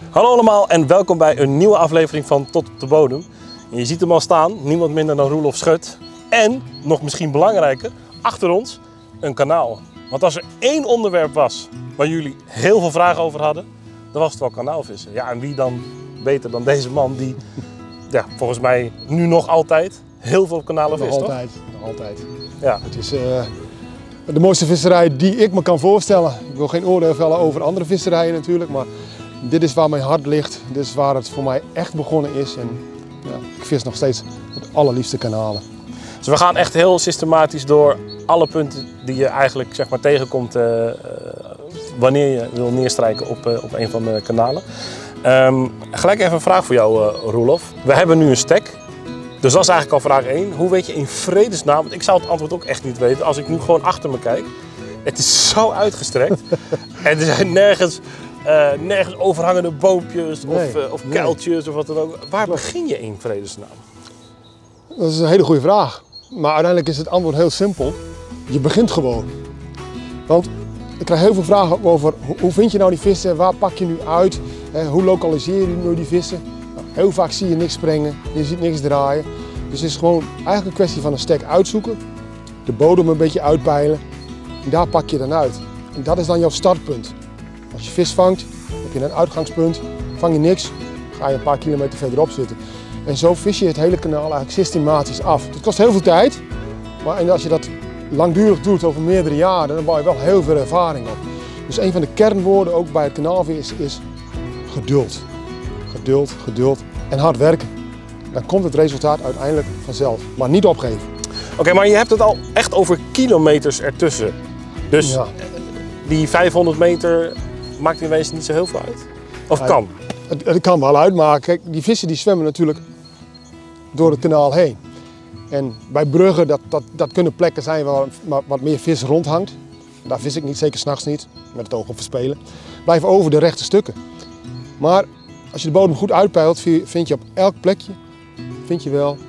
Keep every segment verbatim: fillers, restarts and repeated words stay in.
Hallo allemaal en welkom bij een nieuwe aflevering van Tot op de Bodem. En je ziet hem al staan, niemand minder dan Roelof Schut. En, nog misschien belangrijker, achter ons een kanaal. Want als er één onderwerp was waar jullie heel veel vragen over hadden, dan was het wel kanaalvissen. Ja, en wie dan beter dan deze man die, ja, volgens mij nu nog altijd heel veel op kanalen vist, nog toch? altijd, nog altijd. Ja. Het is uh, de mooiste visserij die ik me kan voorstellen. Ik wil geen oordeel vellen over andere visserijen natuurlijk, maar dit is waar mijn hart ligt. Dit is waar het voor mij echt begonnen is. En ja, ik vis nog steeds het allerliefste kanalen. Dus we gaan echt heel systematisch door alle punten die je eigenlijk zeg maar, tegenkomt uh, uh, wanneer je wil neerstrijken op, uh, op een van de kanalen. Um, gelijk even een vraag voor jou, uh, Roelof. We hebben nu een stek. Dus dat is eigenlijk al vraag één. Hoe weet je in vredesnaam, want ik zou het antwoord ook echt niet weten als ik nu gewoon achter me kijk. Het is zo uitgestrekt. En er zijn nergens, uh, nergens overhangende boompjes of, nee, uh, of nee. kuiltjes of wat dan ook. Waar begin je in vredesnaam? Dat is een hele goede vraag. Maar uiteindelijk is het antwoord heel simpel. Je begint gewoon. Want ik krijg heel veel vragen over hoe vind je nou die vissen, waar pak je nu uit, hoe lokaliseer je nu die vissen. Nou, heel vaak zie je niks springen, je ziet niks draaien. Dus het is gewoon eigenlijk een kwestie van een stek uitzoeken, de bodem een beetje uitpeilen en daar pak je dan uit. En dat is dan jouw startpunt. Als je vis vangt, heb je een uitgangspunt, vang je niks, ga je een paar kilometer verderop zitten. En zo vis je het hele kanaal eigenlijk systematisch af. Het kost heel veel tijd, maar als je dat langdurig doet over meerdere jaren, dan bouw je wel heel veel ervaring op. Dus een van de kernwoorden ook bij het kanaalvis is geduld. Geduld, geduld en hard werken. Dan komt het resultaat uiteindelijk vanzelf, maar niet opgeven. Oké, okay, maar je hebt het al echt over kilometers ertussen. Dus ja. Die vijfhonderd meter maakt in wezen niet zo heel veel uit? Of ja, kan? Het, het kan wel uitmaken. Kijk, die vissen die zwemmen natuurlijk door het kanaal heen. En bij bruggen, dat, dat, dat kunnen plekken zijn waar wat meer vis rondhangt. Daar vis ik niet, zeker 's nachts niet, met het oog op verspelen. Blijf over de rechte stukken. Maar als je de bodem goed uitpeilt, vind je op elk plekje vind je wel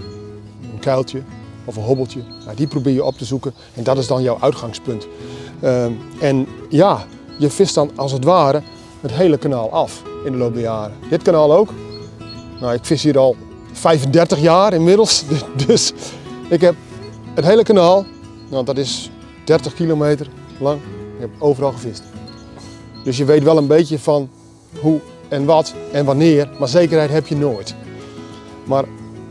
een kuiltje of een hobbeltje. Nou, die probeer je op te zoeken en dat is dan jouw uitgangspunt. Uh, en ja, je vist dan als het ware het hele kanaal af in de loop der jaren. Dit kanaal ook. Nou, ik vis hier al vijfendertig jaar inmiddels, dus ik heb het hele kanaal, nou, dat is dertig kilometer lang, ik heb overal gevist. Dus je weet wel een beetje van hoe en wat en wanneer, maar zekerheid heb je nooit. Maar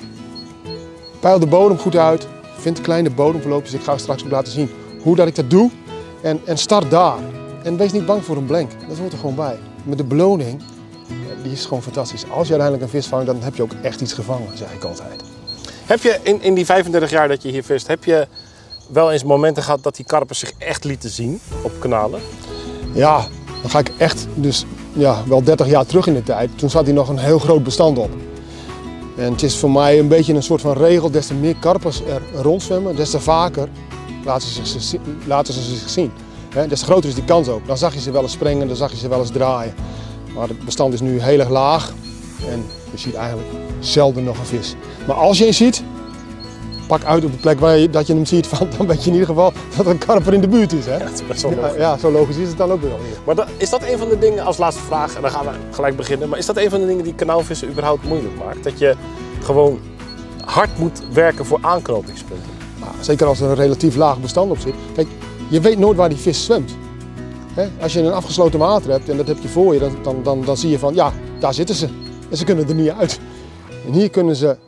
peil de bodem goed uit, vind kleine bodemverloopjes, ik ga straks ook laten zien hoe dat ik dat doe en, en start daar. En wees niet bang voor een blank, dat hoort er gewoon bij. Met de beloning, die is gewoon fantastisch. Als je uiteindelijk een vis vangt, dan heb je ook echt iets gevangen, zeg ik altijd. Heb je in, in die vijfendertig jaar dat je hier vist, heb je wel eens momenten gehad dat die karpen zich echt lieten zien op kanalen? Ja, dan ga ik echt, dus ja, wel dertig jaar terug in de tijd. Toen zat hier nog een heel groot bestand op. En het is voor mij een beetje een soort van regel, des te meer karpers er rondzwemmen, des te vaker laten ze zich, laten ze zich zien. He, des te groter is die kans ook. Dan zag je ze wel eens springen, dan zag je ze wel eens draaien. Maar het bestand is nu heel erg laag en je ziet eigenlijk zelden nog een vis. Maar als je een ziet, pak uit op de plek waar je, dat je hem ziet, van, dan weet je in ieder geval dat er een karper in de buurt is. Hè? Ja, dat is best wel logisch. Ja, ja, zo logisch is het dan ook wel. Maar dat, is dat een van de dingen, als laatste vraag, en dan gaan we gelijk beginnen, maar is dat een van de dingen die kanaalvissen überhaupt moeilijk maakt? Dat je gewoon hard moet werken voor aanknopingspunten? Nou, zeker als er een relatief laag bestand op zit. Kijk, je weet nooit waar die vis zwemt. He, als je een afgesloten water hebt en dat heb je voor je, dan, dan, dan, dan zie je van ja, daar zitten ze. En ze kunnen er niet uit. En hier kunnen ze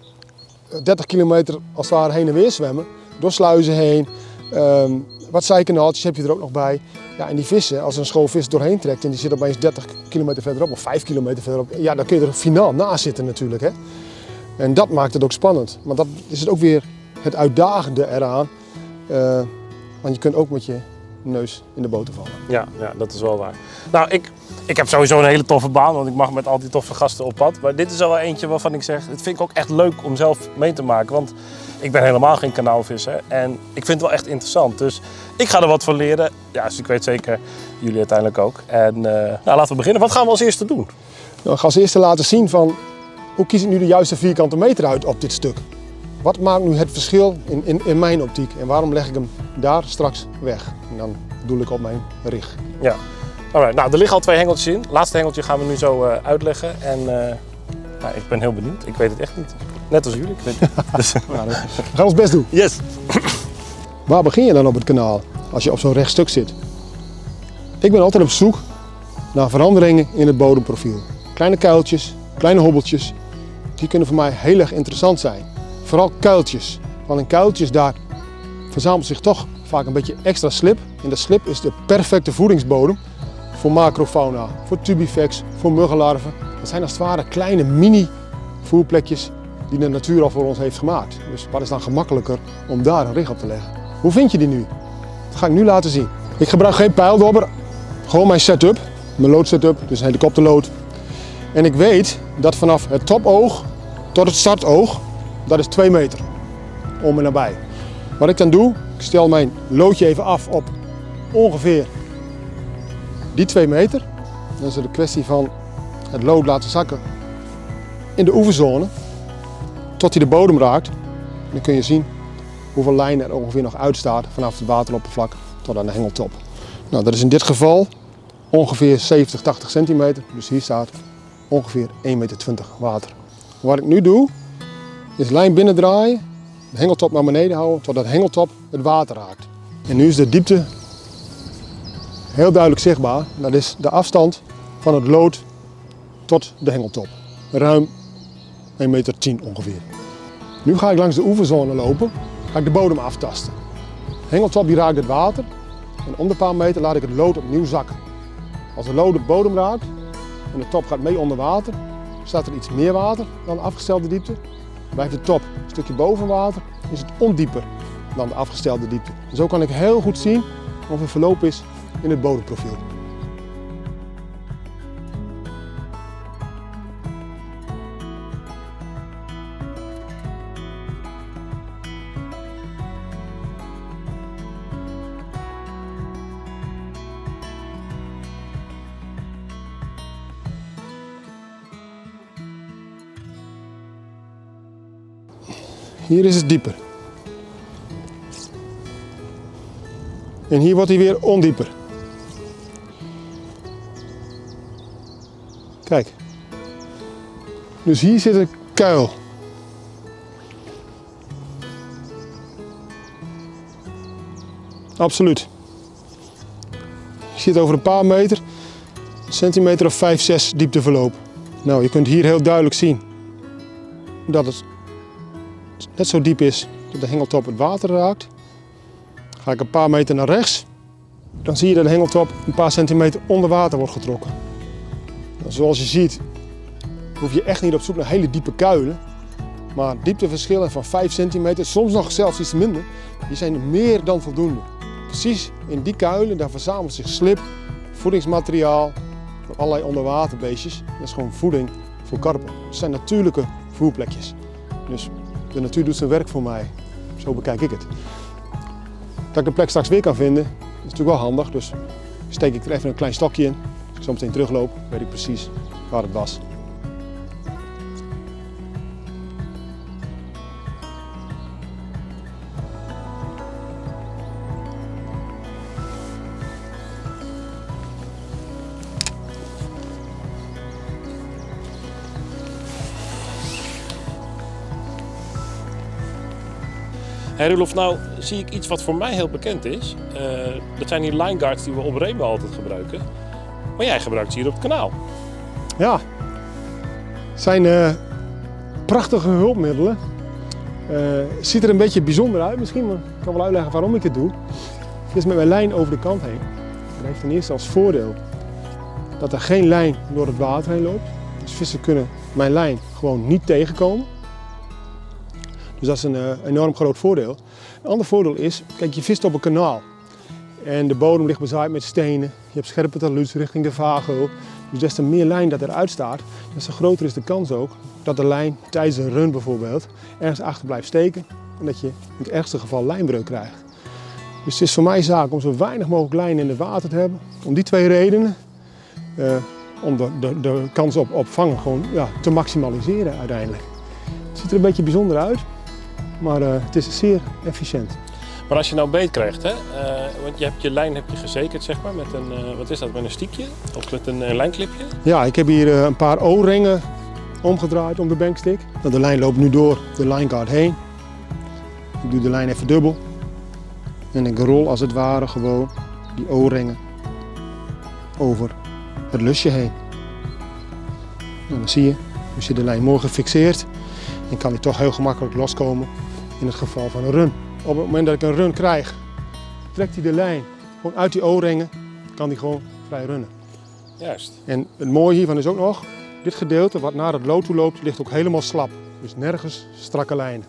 dertig kilometer als het ware heen en weer zwemmen, door sluizen heen. Um, wat zijkanaaltjes heb je er ook nog bij. Ja, en die vissen, als een school vis doorheen trekt en die zit opeens dertig kilometer verderop of vijf kilometer verderop, ja, dan kun je er finaal naast zitten natuurlijk. Hè. En dat maakt het ook spannend. Maar dat is het ook weer het uitdagende eraan. Uh, want je kunt ook met je neus in de boter vallen. Ja, ja, dat is wel waar. Nou, ik, ik heb sowieso een hele toffe baan, want ik mag met al die toffe gasten op pad. Maar dit is al wel eentje waarvan ik zeg, het vind ik ook echt leuk om zelf mee te maken. Want ik ben helemaal geen kanaalvisser en ik vind het wel echt interessant. Dus ik ga er wat van leren. Ja, dus ik weet zeker, jullie uiteindelijk ook. En uh, nou, laten we beginnen. Wat gaan we als eerste doen? Nou, ik ga als eerste laten zien van, hoe kies ik nu de juiste vierkante meter uit op dit stuk? Wat maakt nu het verschil in, in, in mijn optiek en waarom leg ik hem daar straks weg? En dan doe ik op mijn rig. Ja, Alright, nou, er liggen al twee hengeltjes in. Het laatste hengeltje gaan we nu zo uh, uitleggen. En uh, nou, ik ben heel benieuwd. Ik weet het echt niet. Net als jullie. Ik weet het. Dus... Nou, we gaan ons best doen. Yes. Waar begin je dan op het kanaal als je op zo'n recht stuk zit? Ik ben altijd op zoek naar veranderingen in het bodemprofiel. Kleine kuiltjes, kleine hobbeltjes, die kunnen voor mij heel erg interessant zijn. Vooral kuiltjes, want in kuiltjes daar verzamelt zich toch vaak een beetje extra slip. En de slip is de perfecte voedingsbodem voor macrofauna, voor tubifex, voor muggenlarven. Dat zijn als het ware kleine mini voerplekjes die de natuur al voor ons heeft gemaakt. Dus wat is dan gemakkelijker om daar een rig op te leggen? Hoe vind je die nu? Dat ga ik nu laten zien. Ik gebruik geen pijldobber, gewoon mijn setup, mijn loodsetup, dus een helikopterlood. En ik weet dat vanaf het topoog tot het startoog, dat is twee meter, om en nabij. Wat ik dan doe, ik stel mijn loodje even af op ongeveer die twee meter. Dan is het een kwestie van het lood laten zakken in de oeverzone, tot hij de bodem raakt. En dan kun je zien hoeveel lijn er ongeveer nog uitstaat vanaf het wateroppervlak tot aan de hengeltop. Nou, dat is in dit geval ongeveer zeventig, tachtig centimeter. Dus hier staat ongeveer één meter twintig water. Wat ik nu doe, is lijn binnendraaien, de hengeltop naar beneden houden totdat de hengeltop het water raakt. En nu is de diepte heel duidelijk zichtbaar. Dat is de afstand van het lood tot de hengeltop. Ruim één meter tien ongeveer. Nu ga ik langs de oeverzone lopen, ga ik de bodem aftasten. De hengeltop die raakt het water en om de paar meter laat ik het lood opnieuw zakken. Als de lood de bodem raakt en de top gaat mee onder water, staat er iets meer water dan de afgestelde diepte. Blijft de top een stukje boven water, is het ondieper dan de afgestelde diepte. En zo kan ik heel goed zien of er verloop is in het bodemprofiel. Hier is het dieper. En hier wordt hij weer ondieper. Kijk. Dus hier zit een kuil. Absoluut. Je ziet over een paar meter, een centimeter of vijf, zes diepteverloop. Nou, je kunt hier heel duidelijk zien dat het net zo diep is dat de hengeltop het water raakt. Ga ik een paar meter naar rechts, dan zie je dat de hengeltop een paar centimeter onder water wordt getrokken. Nou, zoals je ziet hoef je echt niet op zoek naar hele diepe kuilen, maar diepteverschillen van vijf centimeter, soms nog zelfs iets minder, die zijn meer dan voldoende. Precies in die kuilen, daar verzamelt zich slip, voedingsmateriaal voor allerlei onderwaterbeestjes. Dat is gewoon voeding voor karpen. Het zijn natuurlijke voerplekjes. Dus de natuur doet zijn werk voor mij. Zo bekijk ik het. Dat ik de plek straks weer kan vinden, is natuurlijk wel handig. Dus steek ik er even een klein stokje in. Als ik zo meteen terugloop, weet ik precies waar het was. Hey Roelof, nou zie ik iets wat voor mij heel bekend is. Uh, dat zijn die line guards die we op Remo altijd gebruiken. Maar jij gebruikt ze hier op het kanaal. Ja, het zijn uh, prachtige hulpmiddelen. Uh, ziet er een beetje bijzonder uit misschien, maar ik kan wel uitleggen waarom ik het doe. Het is met mijn lijn over de kant heen. Dat heeft ten eerste als voordeel dat er geen lijn door het water heen loopt. Dus vissen kunnen mijn lijn gewoon niet tegenkomen. Dus dat is een uh, enorm groot voordeel. Een ander voordeel is, kijk, je vist op een kanaal. En de bodem ligt bezaaid met stenen. Je hebt scherpe taluds richting de vaargeul. Dus des te meer lijn dat eruit staat, des te groter is de kans ook dat de lijn tijdens een run bijvoorbeeld ergens achter blijft steken. En dat je in het ergste geval lijnbreuk krijgt. Dus het is voor mij zaak om zo weinig mogelijk lijn in het water te hebben. Om die twee redenen. Uh, om de, de, de kans op, op vangen gewoon ja, te maximaliseren uiteindelijk. Het ziet er een beetje bijzonder uit. Maar uh, het is zeer efficiënt. Maar als je nou beet krijgt, hè, uh, want je hebt je lijn heb je gezekerd zeg maar, met een, uh, wat is dat, met een stiekje of met een uh, lijnclipje? Ja, ik heb hier uh, een paar O-ringen omgedraaid om de bankstick. De lijn loopt nu door de lineguard heen. Ik doe de lijn even dubbel. En ik rol als het ware gewoon die O-ringen over het lusje heen. En dan zie je, dus je de lijn mooi gefixeerd en kan die toch heel gemakkelijk loskomen in het geval van een run. Op het moment dat ik een run krijg, trekt hij de lijn gewoon uit die O-ringen, kan hij gewoon vrij runnen. Juist. En het mooie hiervan is ook nog, dit gedeelte wat naar het lood toe loopt, ligt ook helemaal slap. Dus nergens strakke lijnen.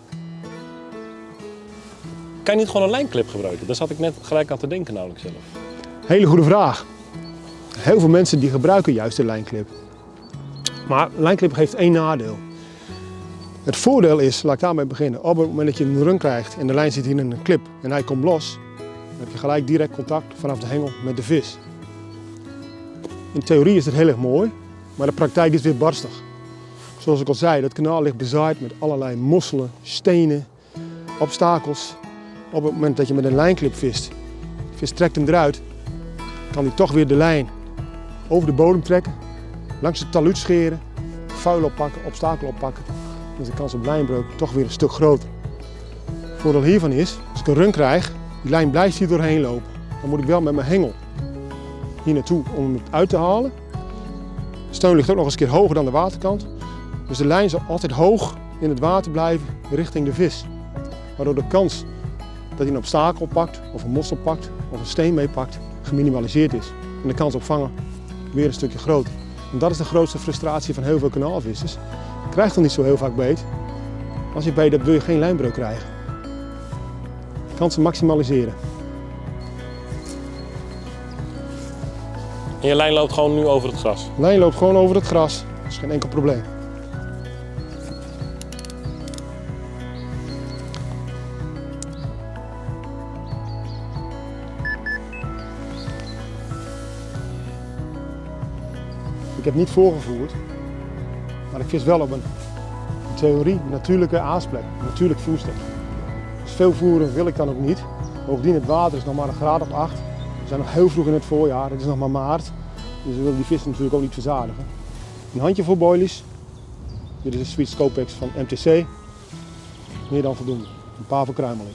Kan je niet gewoon een lijnclip gebruiken? Daar zat ik net gelijk aan te denken namelijk zelf. Hele goede vraag. Heel veel mensen die gebruiken juist de lijnclip. Maar een lijnclip heeft één nadeel. Het voordeel is, laat ik daarmee beginnen, op het moment dat je een run krijgt en de lijn zit hier in een clip en hij komt los, dan heb je gelijk direct contact vanaf de hengel met de vis. In theorie is het heel erg mooi, maar de praktijk is weer barstig. Zoals ik al zei, dat kanaal ligt bezaaid met allerlei mosselen, stenen, obstakels. Op het moment dat je met een lijnclip vist, de vis trekt hem eruit, kan hij toch weer de lijn over de bodem trekken, langs het taluut scheren, vuil oppakken, obstakel oppakken. Dus de kans op lijnbreuk toch weer een stuk groter. Het voordeel hiervan is, als ik een run krijg, die lijn blijft hier doorheen lopen. Dan moet ik wel met mijn hengel hier naartoe om hem uit te halen. De steun ligt ook nog eens een keer hoger dan de waterkant. Dus de lijn zal altijd hoog in het water blijven richting de vis. Waardoor de kans dat hij een obstakel pakt, of een mossel pakt, of een steen meepakt, geminimaliseerd is. En de kans op vangen weer een stukje groter. En dat is de grootste frustratie van heel veel kanaalvissers. Je krijgt dan niet zo heel vaak beet. Als je beet hebt, wil je geen lijnbreuk krijgen. Kansen maximaliseren. En je lijn loopt gewoon nu over het gras? De lijn loopt gewoon over het gras. Dat is geen enkel probleem. Ik heb niet voorgevoerd, maar ik vis wel op een in theorie natuurlijke aasplek, een natuurlijk voerstek. Dus veel voeren wil ik dan ook niet. Bovendien, het water is nog maar een graad of acht. We zijn nog heel vroeg in het voorjaar, het is nog maar maart. Dus we willen die vissen natuurlijk ook niet verzadigen. Een handje voor boilies. Dit is de Sweet Scopex van M T C. Meer dan voldoende. Een paar voor kruimeling.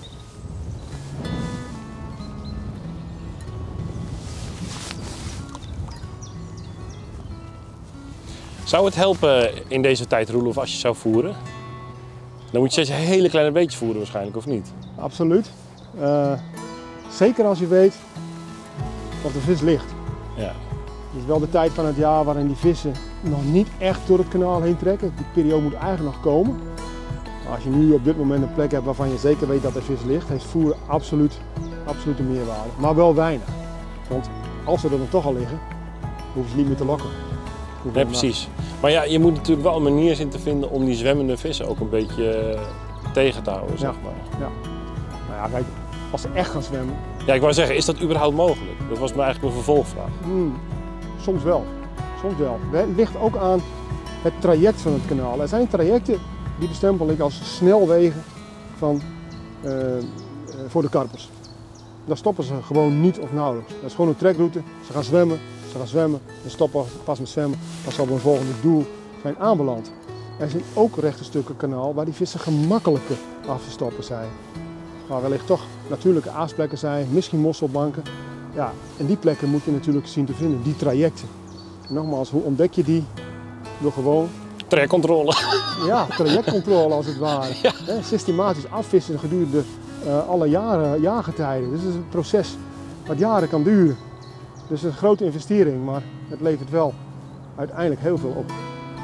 Zou het helpen in deze tijd, Roelof, als je zou voeren? Dan moet je steeds een hele kleine beetje voeren waarschijnlijk, of niet? Absoluut. Uh, zeker als je weet of de vis ligt. Ja. Het is wel de tijd van het jaar waarin die vissen nog niet echt door het kanaal heen trekken. Die periode moet eigenlijk nog komen. Maar als je nu op dit moment een plek hebt waarvan je zeker weet dat er vis ligt, heeft voeren absoluut, absoluut een meerwaarde. Maar wel weinig. Want als ze er dan toch al liggen, hoeven ze niet meer te lokken. Ja, precies. Maar ja, je moet natuurlijk wel een manier zien te vinden om die zwemmende vissen ook een beetje tegen te houden, zeg maar. Ja. Nou ja, kijk, als ze echt gaan zwemmen. Ja, ik wou zeggen, is dat überhaupt mogelijk? Dat was me eigenlijk mijn vervolgvraag. Hmm, soms wel. Soms wel. Het ligt ook aan het traject van het kanaal. Er zijn trajecten die bestempel ik als snelwegen van, uh, uh, voor de karpers. Daar stoppen ze gewoon niet of nauwelijks. Dat is gewoon een trekroute. Ze gaan zwemmen, ze gaan zwemmen en stoppen pas met zwemmen als ze op hun volgende doel zijn aanbeland. Er zijn ook rechte stukken kanaal waar die vissen gemakkelijker af te stoppen zijn. Waar wellicht toch natuurlijke aasplekken zijn, misschien mosselbanken. Ja, en die plekken moet je natuurlijk zien te vinden, die trajecten. En nogmaals, hoe ontdek je die? Door gewoon... Trajectcontrole. Ja, trajectcontrole als het ware. Ja. He, systematisch afvissen gedurende uh, alle jaren, jaargetijden. Dus het is een proces wat jaren kan duren. Dus het is een grote investering, maar het levert wel uiteindelijk heel veel op.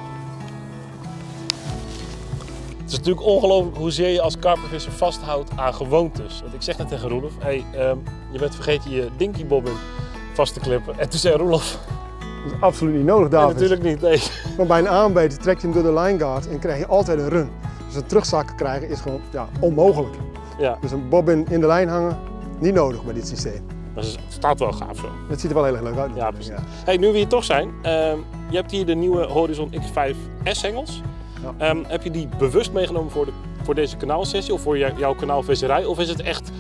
Het is natuurlijk ongelooflijk hoezeer je als karpervisser vasthoudt aan gewoontes. Want ik zeg net tegen Roelof, hey, um, je bent vergeten je dinky bobbin vast te klippen. En toen zei Roelof... Dat is absoluut niet nodig, David. Nee, natuurlijk niet, nee. Want bij een aanbeet trek je hem door de lineguard en krijg je altijd een run. Dus een terugzakken krijgen is gewoon ja, onmogelijk. Ja. Dus een bobbin in de lijn hangen, niet nodig bij dit systeem. Dat is, het staat wel gaaf zo. Het ziet er wel heel erg leuk uit. Ja, precies. Ja. Hey, nu we hier toch zijn, uh, je hebt hier de nieuwe Horizon X vijf S hengels. Ja. Um, heb je die bewust meegenomen voor, de, voor deze kanaalsessie of voor jou, jouw kanaalvisserij? Of is het echt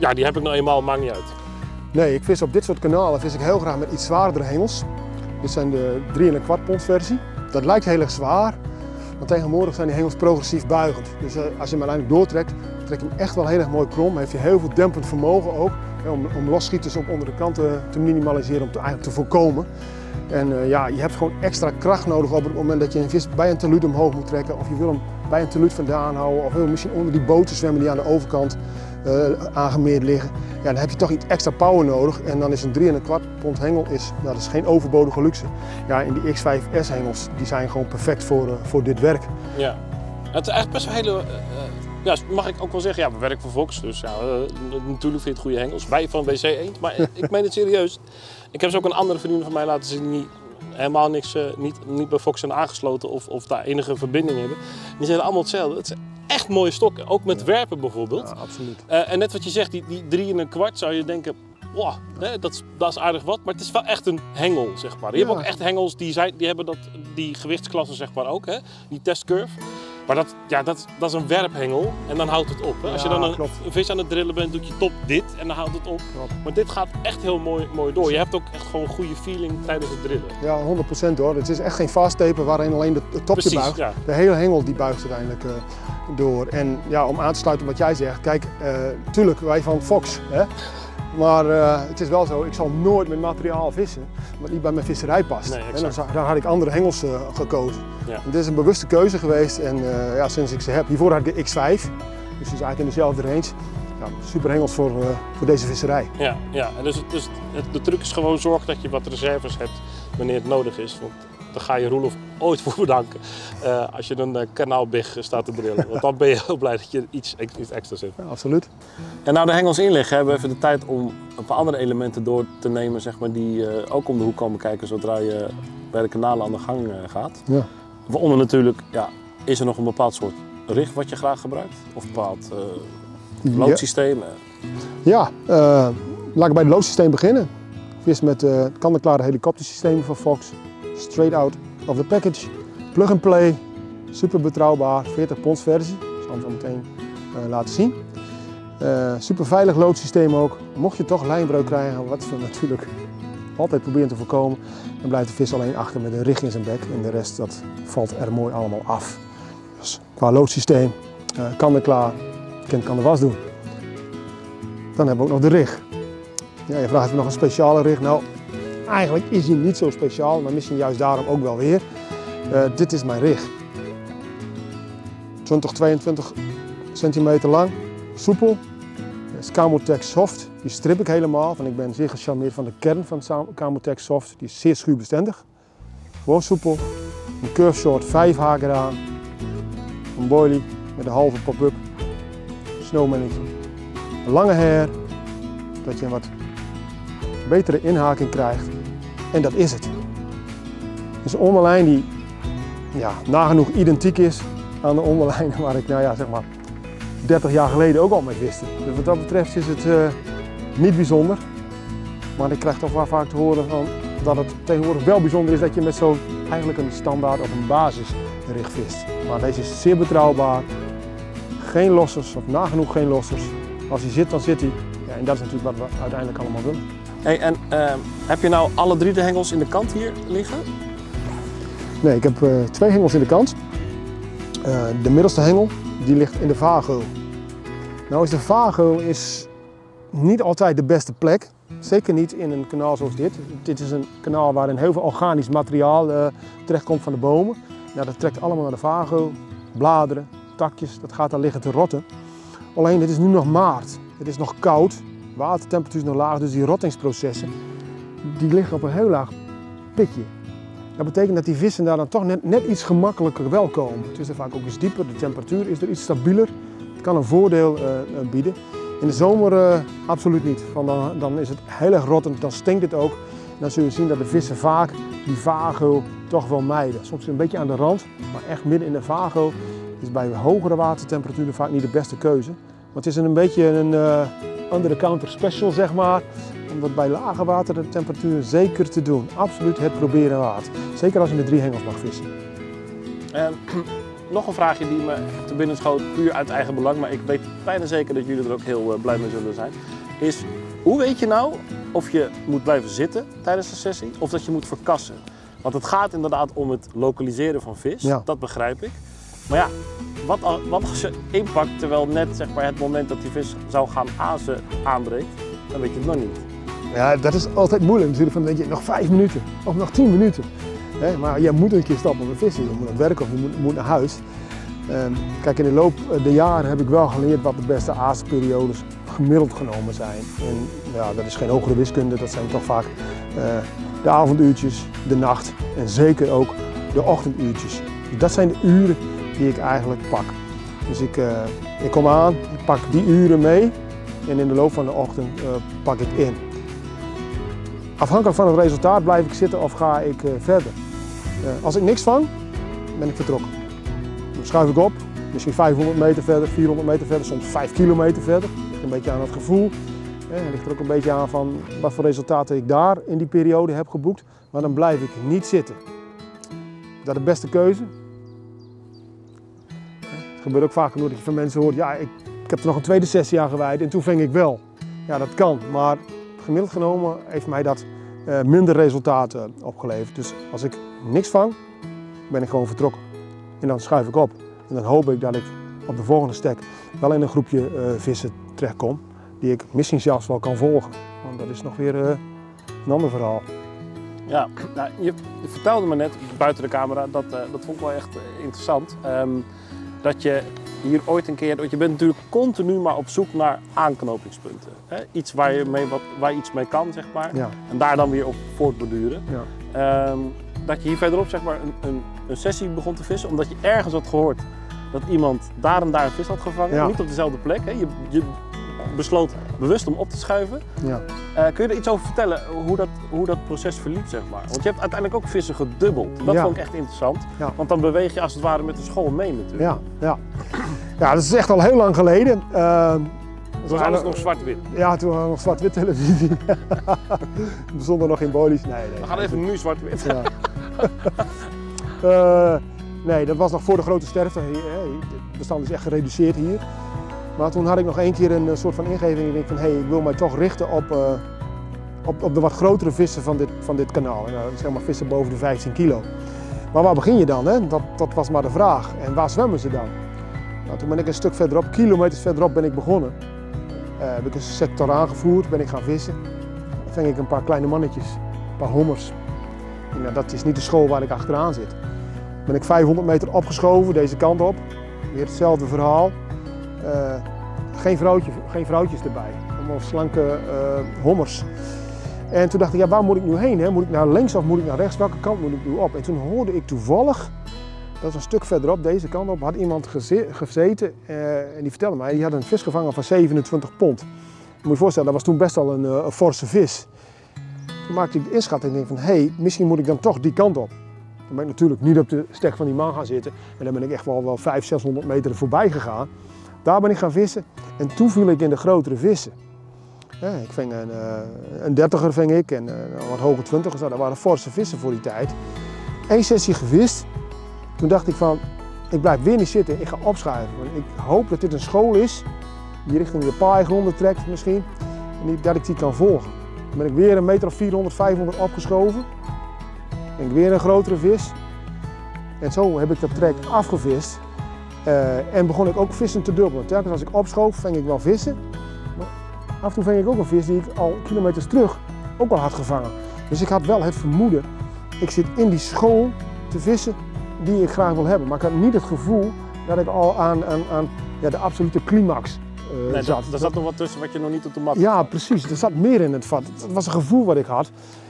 ja, die heb ik nou eenmaal, maakt niet uit. Nee, ik vis op dit soort kanalen vis ik heel graag met iets zwaardere hengels. Dit zijn de drie en een kwart pond versie. Dat lijkt heel erg zwaar, maar tegenwoordig zijn die hengels progressief buigend. Dus uh, als je hem uiteindelijk doortrekt, trek je hem echt wel heel erg mooi krom. Heeft hij heel veel dempend vermogen ook, hè, om, om losschieters op onder de kanten te minimaliseren, om te, eigenlijk te voorkomen. En uh, ja, je hebt gewoon extra kracht nodig op het moment dat je een vis bij een talud omhoog moet trekken. Of je wil hem bij een talud vandaan houden. Of wil misschien onder die boten zwemmen die aan de overkant uh, aangemeerd liggen. Ja, dan heb je toch iets extra power nodig. En dan is een drie en een kwart pond hengel is, nou, dat is geen overbodige luxe. Ja, en die X vijf S hengels die zijn gewoon perfect voor, uh, voor dit werk. Ja, het is echt best wel hele... Uh, ja, mag ik ook wel zeggen, ja, we werken voor Fox, dus ja, uh, natuurlijk vind je het goede hengels. Wij van W C Eend, maar ik meen het serieus. Ik heb ze ook een andere vrienden van mij laten zien die helemaal niks, uh, niet, niet bij Fox zijn aangesloten of, of daar enige verbinding hebben. Die zijn allemaal hetzelfde. Het zijn echt mooie stokken, ook met werpen bijvoorbeeld. Ja, absoluut. Uh, en net wat je zegt, die, die drie en een kwart zou je denken, wow, hè, dat, is, dat is aardig wat, maar het is wel echt een hengel, zeg maar. Je Ja. hebt ook echt hengels die, zijn, die hebben dat, die gewichtsklassen, zeg maar ook, hè? Die testcurve. Maar dat, ja, dat, dat is een werphengel en dan houdt het op. Hè? Als je Ja, dan een, klopt. een vis aan het drillen bent, doet je top dit en dan houdt het op. Klopt. Maar dit gaat echt heel mooi, mooi door. Je hebt ook echt gewoon een goede feeling tijdens het drillen. Ja, honderd procent hoor. Het is echt geen vasttaper waarin alleen het topje Precies, buigt. ja. De hele hengel die buigt uiteindelijk uh, door. En ja, om aan te sluiten op wat jij zegt, kijk, uh, tuurlijk wij van Fox, hè? Maar uh, het is wel zo, ik zal nooit met materiaal vissen wat niet bij mijn visserij past. Nee, en exact. dan, dan had ik andere hengels uh, gekozen. Ja. En dit is een bewuste keuze geweest en uh, ja, sinds ik ze heb, hiervoor had ik de X vijf, dus die is eigenlijk in dezelfde range. Ja, super hengels voor, uh, voor deze visserij. Ja, ja. En dus, dus het, de truc is gewoon zorg dat je wat reserves hebt wanneer het nodig is. Want daar ga je Roelof ooit voor bedanken uh, als je een uh, kanaalbig staat te drillen. Want dan ben je heel blij dat je iets, iets extra's hebt. Ja, absoluut. En nou de hengels in liggen, hebben we even de tijd om een paar andere elementen door te nemen, zeg maar, die uh, ook om de hoek komen kijken zodra je bij de kanalen aan de gang uh, gaat. Ja. Waaronder natuurlijk, ja, is er nog een bepaald soort rig wat je graag gebruikt? Of een bepaald uh, loodsysteem? Ja, ja uh, laat ik bij het loodsysteem beginnen. Ik vis met uh, kant-en-klare helikoptersystemen van Fox. Straight out of the package. Plug and play. Super betrouwbaar. veertig pond versie. Ik zal hem zo meteen uh, laten zien. Uh, super veilig loodsysteem ook. Mocht je toch lijnbreuk krijgen, wat we natuurlijk altijd proberen te voorkomen, dan blijft de vis alleen achter met een rig in zijn bek. En de rest dat valt er mooi allemaal af. Dus qua loodsysteem, uh, kan er klaar. Kind kan de was doen. Dan hebben we ook nog de rig. Ja, je vraagt of nog een speciale rig. Nou, eigenlijk is hij niet zo speciaal, maar misschien juist daarom ook wel weer. Uh, dit is mijn rig. twintig, tweeëntwintig centimeter lang, soepel. Camotech Soft, die strip ik helemaal, want ik ben zeer gecharmeerd van de kern van Camotech Soft. Die is zeer schuurbestendig. Gewoon soepel. Een curve short vijf haken eraan. Een boilie met een halve pop-up. Snowmannetje. Een lange hair, dat je een wat betere inhaking krijgt. En dat is het. Het is een onderlijn die ja, nagenoeg identiek is aan de onderlijnen waar ik, nou ja, zeg maar, dertig jaar geleden ook al mee viste. Dus wat dat betreft is het uh, niet bijzonder. Maar ik krijg toch wel vaak te horen van dat het tegenwoordig wel bijzonder is dat je met zo'n eigenlijk een standaard of een basisrig vist. Maar deze is zeer betrouwbaar. Geen lossers of nagenoeg geen lossers. Als hij zit, dan zit hij. Ja, en dat is natuurlijk wat we uiteindelijk allemaal willen. Hey, en uh, heb je nou alle drie de hengels in de kant hier liggen? Nee, ik heb uh, twee hengels in de kant. Uh, de middelste hengel die ligt in de vaargeul. Nou is de vaargeul is niet altijd de beste plek. Zeker niet in een kanaal zoals dit. Dit is een kanaal waarin heel veel organisch materiaal uh, terechtkomt van de bomen. Nou, dat trekt allemaal naar de vaargeul. Bladeren, takjes, dat gaat daar liggen te rotten. Alleen het is nu nog maart. Het is nog koud. Watertemperatuur is nog laag, dus die rottingsprocessen die liggen op een heel laag pitje. Dat betekent dat die vissen daar dan toch net, net iets gemakkelijker wel komen. Het is er vaak ook iets dieper, de temperatuur is er iets stabieler. Het kan een voordeel uh, bieden. In de zomer uh, absoluut niet, want dan, dan is het heel erg rottend, dan stinkt het ook. En dan zul je zien dat de vissen vaak die vaargeul toch wel mijden. Soms een beetje aan de rand, maar echt midden in de vaargeul is bij hogere watertemperaturen vaak niet de beste keuze. Maar het is een beetje een uh, under-the-counter special, zeg maar. Om dat bij lage watertemperaturen zeker te doen. Absoluut het proberen waard. Zeker als je met drie hengels mag vissen. En nog een vraagje die me te binnen schoot, puur uit eigen belang, maar ik weet bijna zeker dat jullie er ook heel uh, blij mee zullen zijn. Is, hoe weet je nou of je moet blijven zitten tijdens de sessie of dat je moet verkassen? Want het gaat inderdaad om het lokaliseren van vis, ja. Dat begrijp ik. Maar ja, wat, wat als je inpakt terwijl net zeg maar, het moment dat die vis zou gaan azen aanbreekt, dan weet je het nog niet. Ja, dat is altijd moeilijk natuurlijk, van denk je nog vijf minuten of nog tien minuten. He, maar je moet een keer stappen met vissen, je moet aan het werk of je moet, moet naar huis. Um, kijk, in de loop der jaren heb ik wel geleerd wat de beste aasperiodes gemiddeld genomen zijn. En ja, dat is geen hogere wiskunde, dat zijn toch vaak uh, de avonduurtjes, de nacht en zeker ook de ochtenduurtjes. Dat zijn de uren die ik eigenlijk pak. Dus ik, uh, ik kom aan, ik pak die uren mee en in de loop van de ochtend uh, pak ik in. Afhankelijk van het resultaat blijf ik zitten of ga ik uh, verder. Uh, als ik niks vang, ben ik vertrokken. Dan schuif ik op, misschien vijfhonderd meter verder, vierhonderd meter verder, soms vijf kilometer verder. Het ligt een beetje aan het gevoel. Het ligt er ook een beetje aan van wat voor resultaten ik daar in die periode heb geboekt. Maar dan blijf ik niet zitten. Is dat de beste keuze? Het gebeurt ook vaak genoeg dat je van mensen hoort, ja, ik, ik heb er nog een tweede sessie aan gewijd en toen ving ik wel. Ja, dat kan, maar gemiddeld genomen heeft mij dat uh, minder resultaten opgeleverd. Dus als ik niks vang, ben ik gewoon vertrokken. En dan schuif ik op. En dan hoop ik dat ik op de volgende stek wel in een groepje uh, vissen terechtkom, die ik misschien zelfs wel kan volgen. Want dat is nog weer uh, een ander verhaal. Ja, nou, je, je vertelde me net buiten de camera, dat, uh, dat vond ik wel echt uh, interessant. Um, dat je hier ooit een keer, want je bent natuurlijk continu maar op zoek naar aanknopingspunten. Hè? Iets waar je, mee, wat, waar je iets mee kan, zeg maar. Ja. En daar dan weer op voortborduren. Ja. Um, dat je hier verderop zeg maar, een, een, een sessie begon te vissen, omdat je ergens had gehoord dat iemand daar en daar een vis had gevangen. Ja. Niet op dezelfde plek. Hè? Je, je besloot bewust om op te schuiven. Ja. Uh, kun je er iets over vertellen hoe dat, hoe dat proces verliep, zeg maar? Want je hebt uiteindelijk ook vissen gedubbeld. Dat ja. vond ik echt interessant. Ja. Want dan beweeg je als het ware met de school mee natuurlijk. Ja, ja. ja dat is echt al heel lang geleden. Uh, Toen was alles nog zwart-wit. Ja, toen hadden we nog zwart-wit televisie. We stonden nog in bolies. Nee, nee. We gaan even nu zwart-wit. Ja. uh, nee, dat was nog voor de grote sterfte. Het bestand is echt gereduceerd hier. Maar toen had ik nog één keer een soort van ingeving. Ik denk van, hé, hey, ik wil mij toch richten op, uh, op, op de wat grotere vissen van dit, van dit kanaal. En, uh, zeg maar vissen boven de vijftien kilo. Maar waar begin je dan? Hè? Dat, dat was maar de vraag. En waar zwemmen ze dan? Nou, toen ben ik een stuk verderop, kilometers verderop ben ik begonnen. Uh, heb ik een sector aangevoerd, ben ik gaan vissen. Dan ving ik een paar kleine mannetjes, een paar hommers. En, nou, dat is niet de school waar ik achteraan zit. Ben ik vijfhonderd meter opgeschoven, deze kant op. Weer hetzelfde verhaal. Uh, geen, vrouwtje, geen vrouwtjes erbij, allemaal slanke uh, hommers. En toen dacht ik, ja, waar moet ik nu heen? Hè? Moet ik naar links of moet ik naar rechts? Welke kant moet ik nu op? En toen hoorde ik toevallig, dat is een stuk verderop, deze kant op, had iemand gezeten uh, en die vertelde mij, die had een vis gevangen van zevenentwintig pond. Je moet je voorstellen, dat was toen best wel een, uh, een forse vis. Toen maakte ik de inschatting en denk van, hé, hey, misschien moet ik dan toch die kant op. Dan ben ik natuurlijk niet op de stek van die man gaan zitten en dan ben ik echt wel, wel vijfhonderd, zeshonderd meter voorbij gegaan. Daar ben ik gaan vissen en toen viel ik in de grotere vissen. Ja, ik ving een, uh, een dertiger ving ik en uh, wat hoge twintigers, dat waren forse vissen voor die tijd. Eén sessie gevist, toen dacht ik van, ik blijf weer niet zitten, ik ga opschuiven. Want ik hoop dat dit een school is, die richting de paaigronden trekt misschien, en dat ik die kan volgen. Dan ben ik weer een meter of vierhonderd, vijfhonderd opgeschoven. Ben ik weer een grotere vis. En zo heb ik dat trek afgevist. Uh, en begon ik ook vissen te dubbelen. Telkens als ik opschoof, ving ik wel vissen. Maar af en toe ving ik ook een vis die ik al kilometers terug ook al had gevangen. Dus ik had wel het vermoeden, ik zit in die school te vissen die ik graag wil hebben. Maar ik had niet het gevoel dat ik al aan, aan, aan ja, de absolute climax uh, nee, zat. Er zat nog wat tussen wat je nog niet op de mat had. Ja, precies. Er zat meer in het vat. Het was een gevoel wat ik had.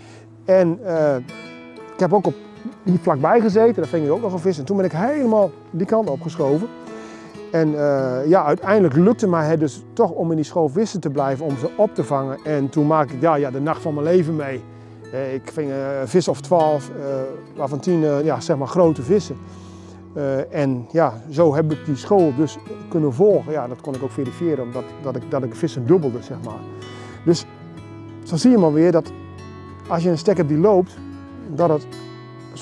En uh, ik heb ook op hier vlakbij gezeten, daar ving ik ook nog een vis. En toen ben ik helemaal die kant opgeschoven. En uh, ja, uiteindelijk lukte mij het dus toch om in die school vissen te blijven, om ze op te vangen. En toen maakte ik ja, ja, de nacht van mijn leven mee. Uh, ik ving uh, een vis of twaalf, uh, waarvan tien uh, ja, zeg maar grote vissen. Uh, en ja, zo heb ik die school dus kunnen volgen. Ja, dat kon ik ook verifiëren, omdat dat ik, dat ik vissen dubbelde, zeg maar. Dus zo zie je maar weer dat als je een stek hebt die loopt, dat het soms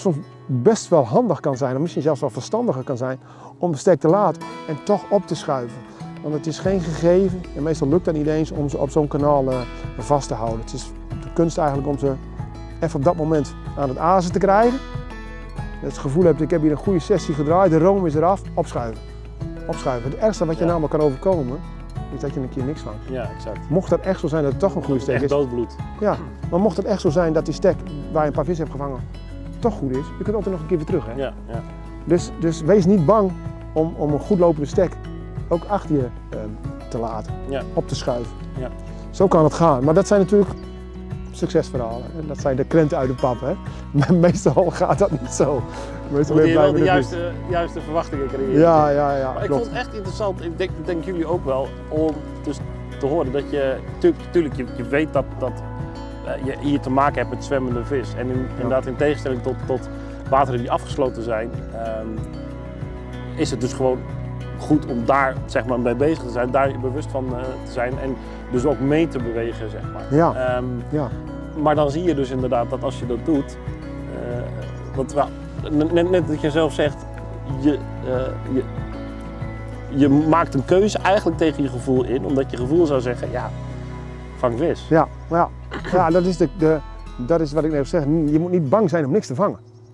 best wel handig kan zijn, of misschien zelfs wel verstandiger kan zijn, om de stek te laten en toch op te schuiven. Want het is geen gegeven, en meestal lukt dat niet eens, om ze op zo'n kanaal uh, vast te houden. Het is de kunst eigenlijk om ze even op dat moment aan het azen te krijgen. Dat het gevoel hebt, ik heb hier een goede sessie gedraaid, de room is eraf, opschuiven. Opschuiven. Het ergste wat je ja. namelijk kan overkomen, is dat je een keer niks vangt. Ja, exact. Mocht dat echt zo zijn dat het toch een goede stek echt is. doodbloed. Ja, maar mocht het echt zo zijn dat die stek waar je een paar vissen hebt gevangen toch goed is, je kunt altijd nog een keer weer terug. Hè? Ja, ja. Dus, dus wees niet bang om, om een goed lopende stek ook achter je uh, te laten, ja. op te schuiven. Ja. Zo kan het gaan. Maar dat zijn natuurlijk succesverhalen. En dat zijn de krenten uit de pap. Hè? Meestal gaat dat niet zo. Meestal moet je wel de juiste, juiste verwachtingen creëren. Ja, ja, ja. Maar ik vond het echt interessant, ik denk, denk jullie ook wel, om dus te horen dat je, natuurlijk, je, je weet dat, dat uh, je hier te maken hebt met zwemmende vis. En in, ja. inderdaad in tegenstelling tot, tot wateren die afgesloten zijn, um, is het dus gewoon goed om daar zeg maar, mee bezig te zijn, daar bewust van uh, te zijn en dus ook mee te bewegen. Zeg maar. Ja. Um, ja. Maar dan zie je dus inderdaad dat als je dat doet, uh, want well, net, net dat je zelf zegt, je, uh, je, je maakt een keuze eigenlijk tegen je gevoel in, omdat je gevoel zou zeggen, ja, vang vis. Ja, ja. ja dat, is de, de, dat is wat ik net zeg, je moet niet bang zijn om niks te vangen.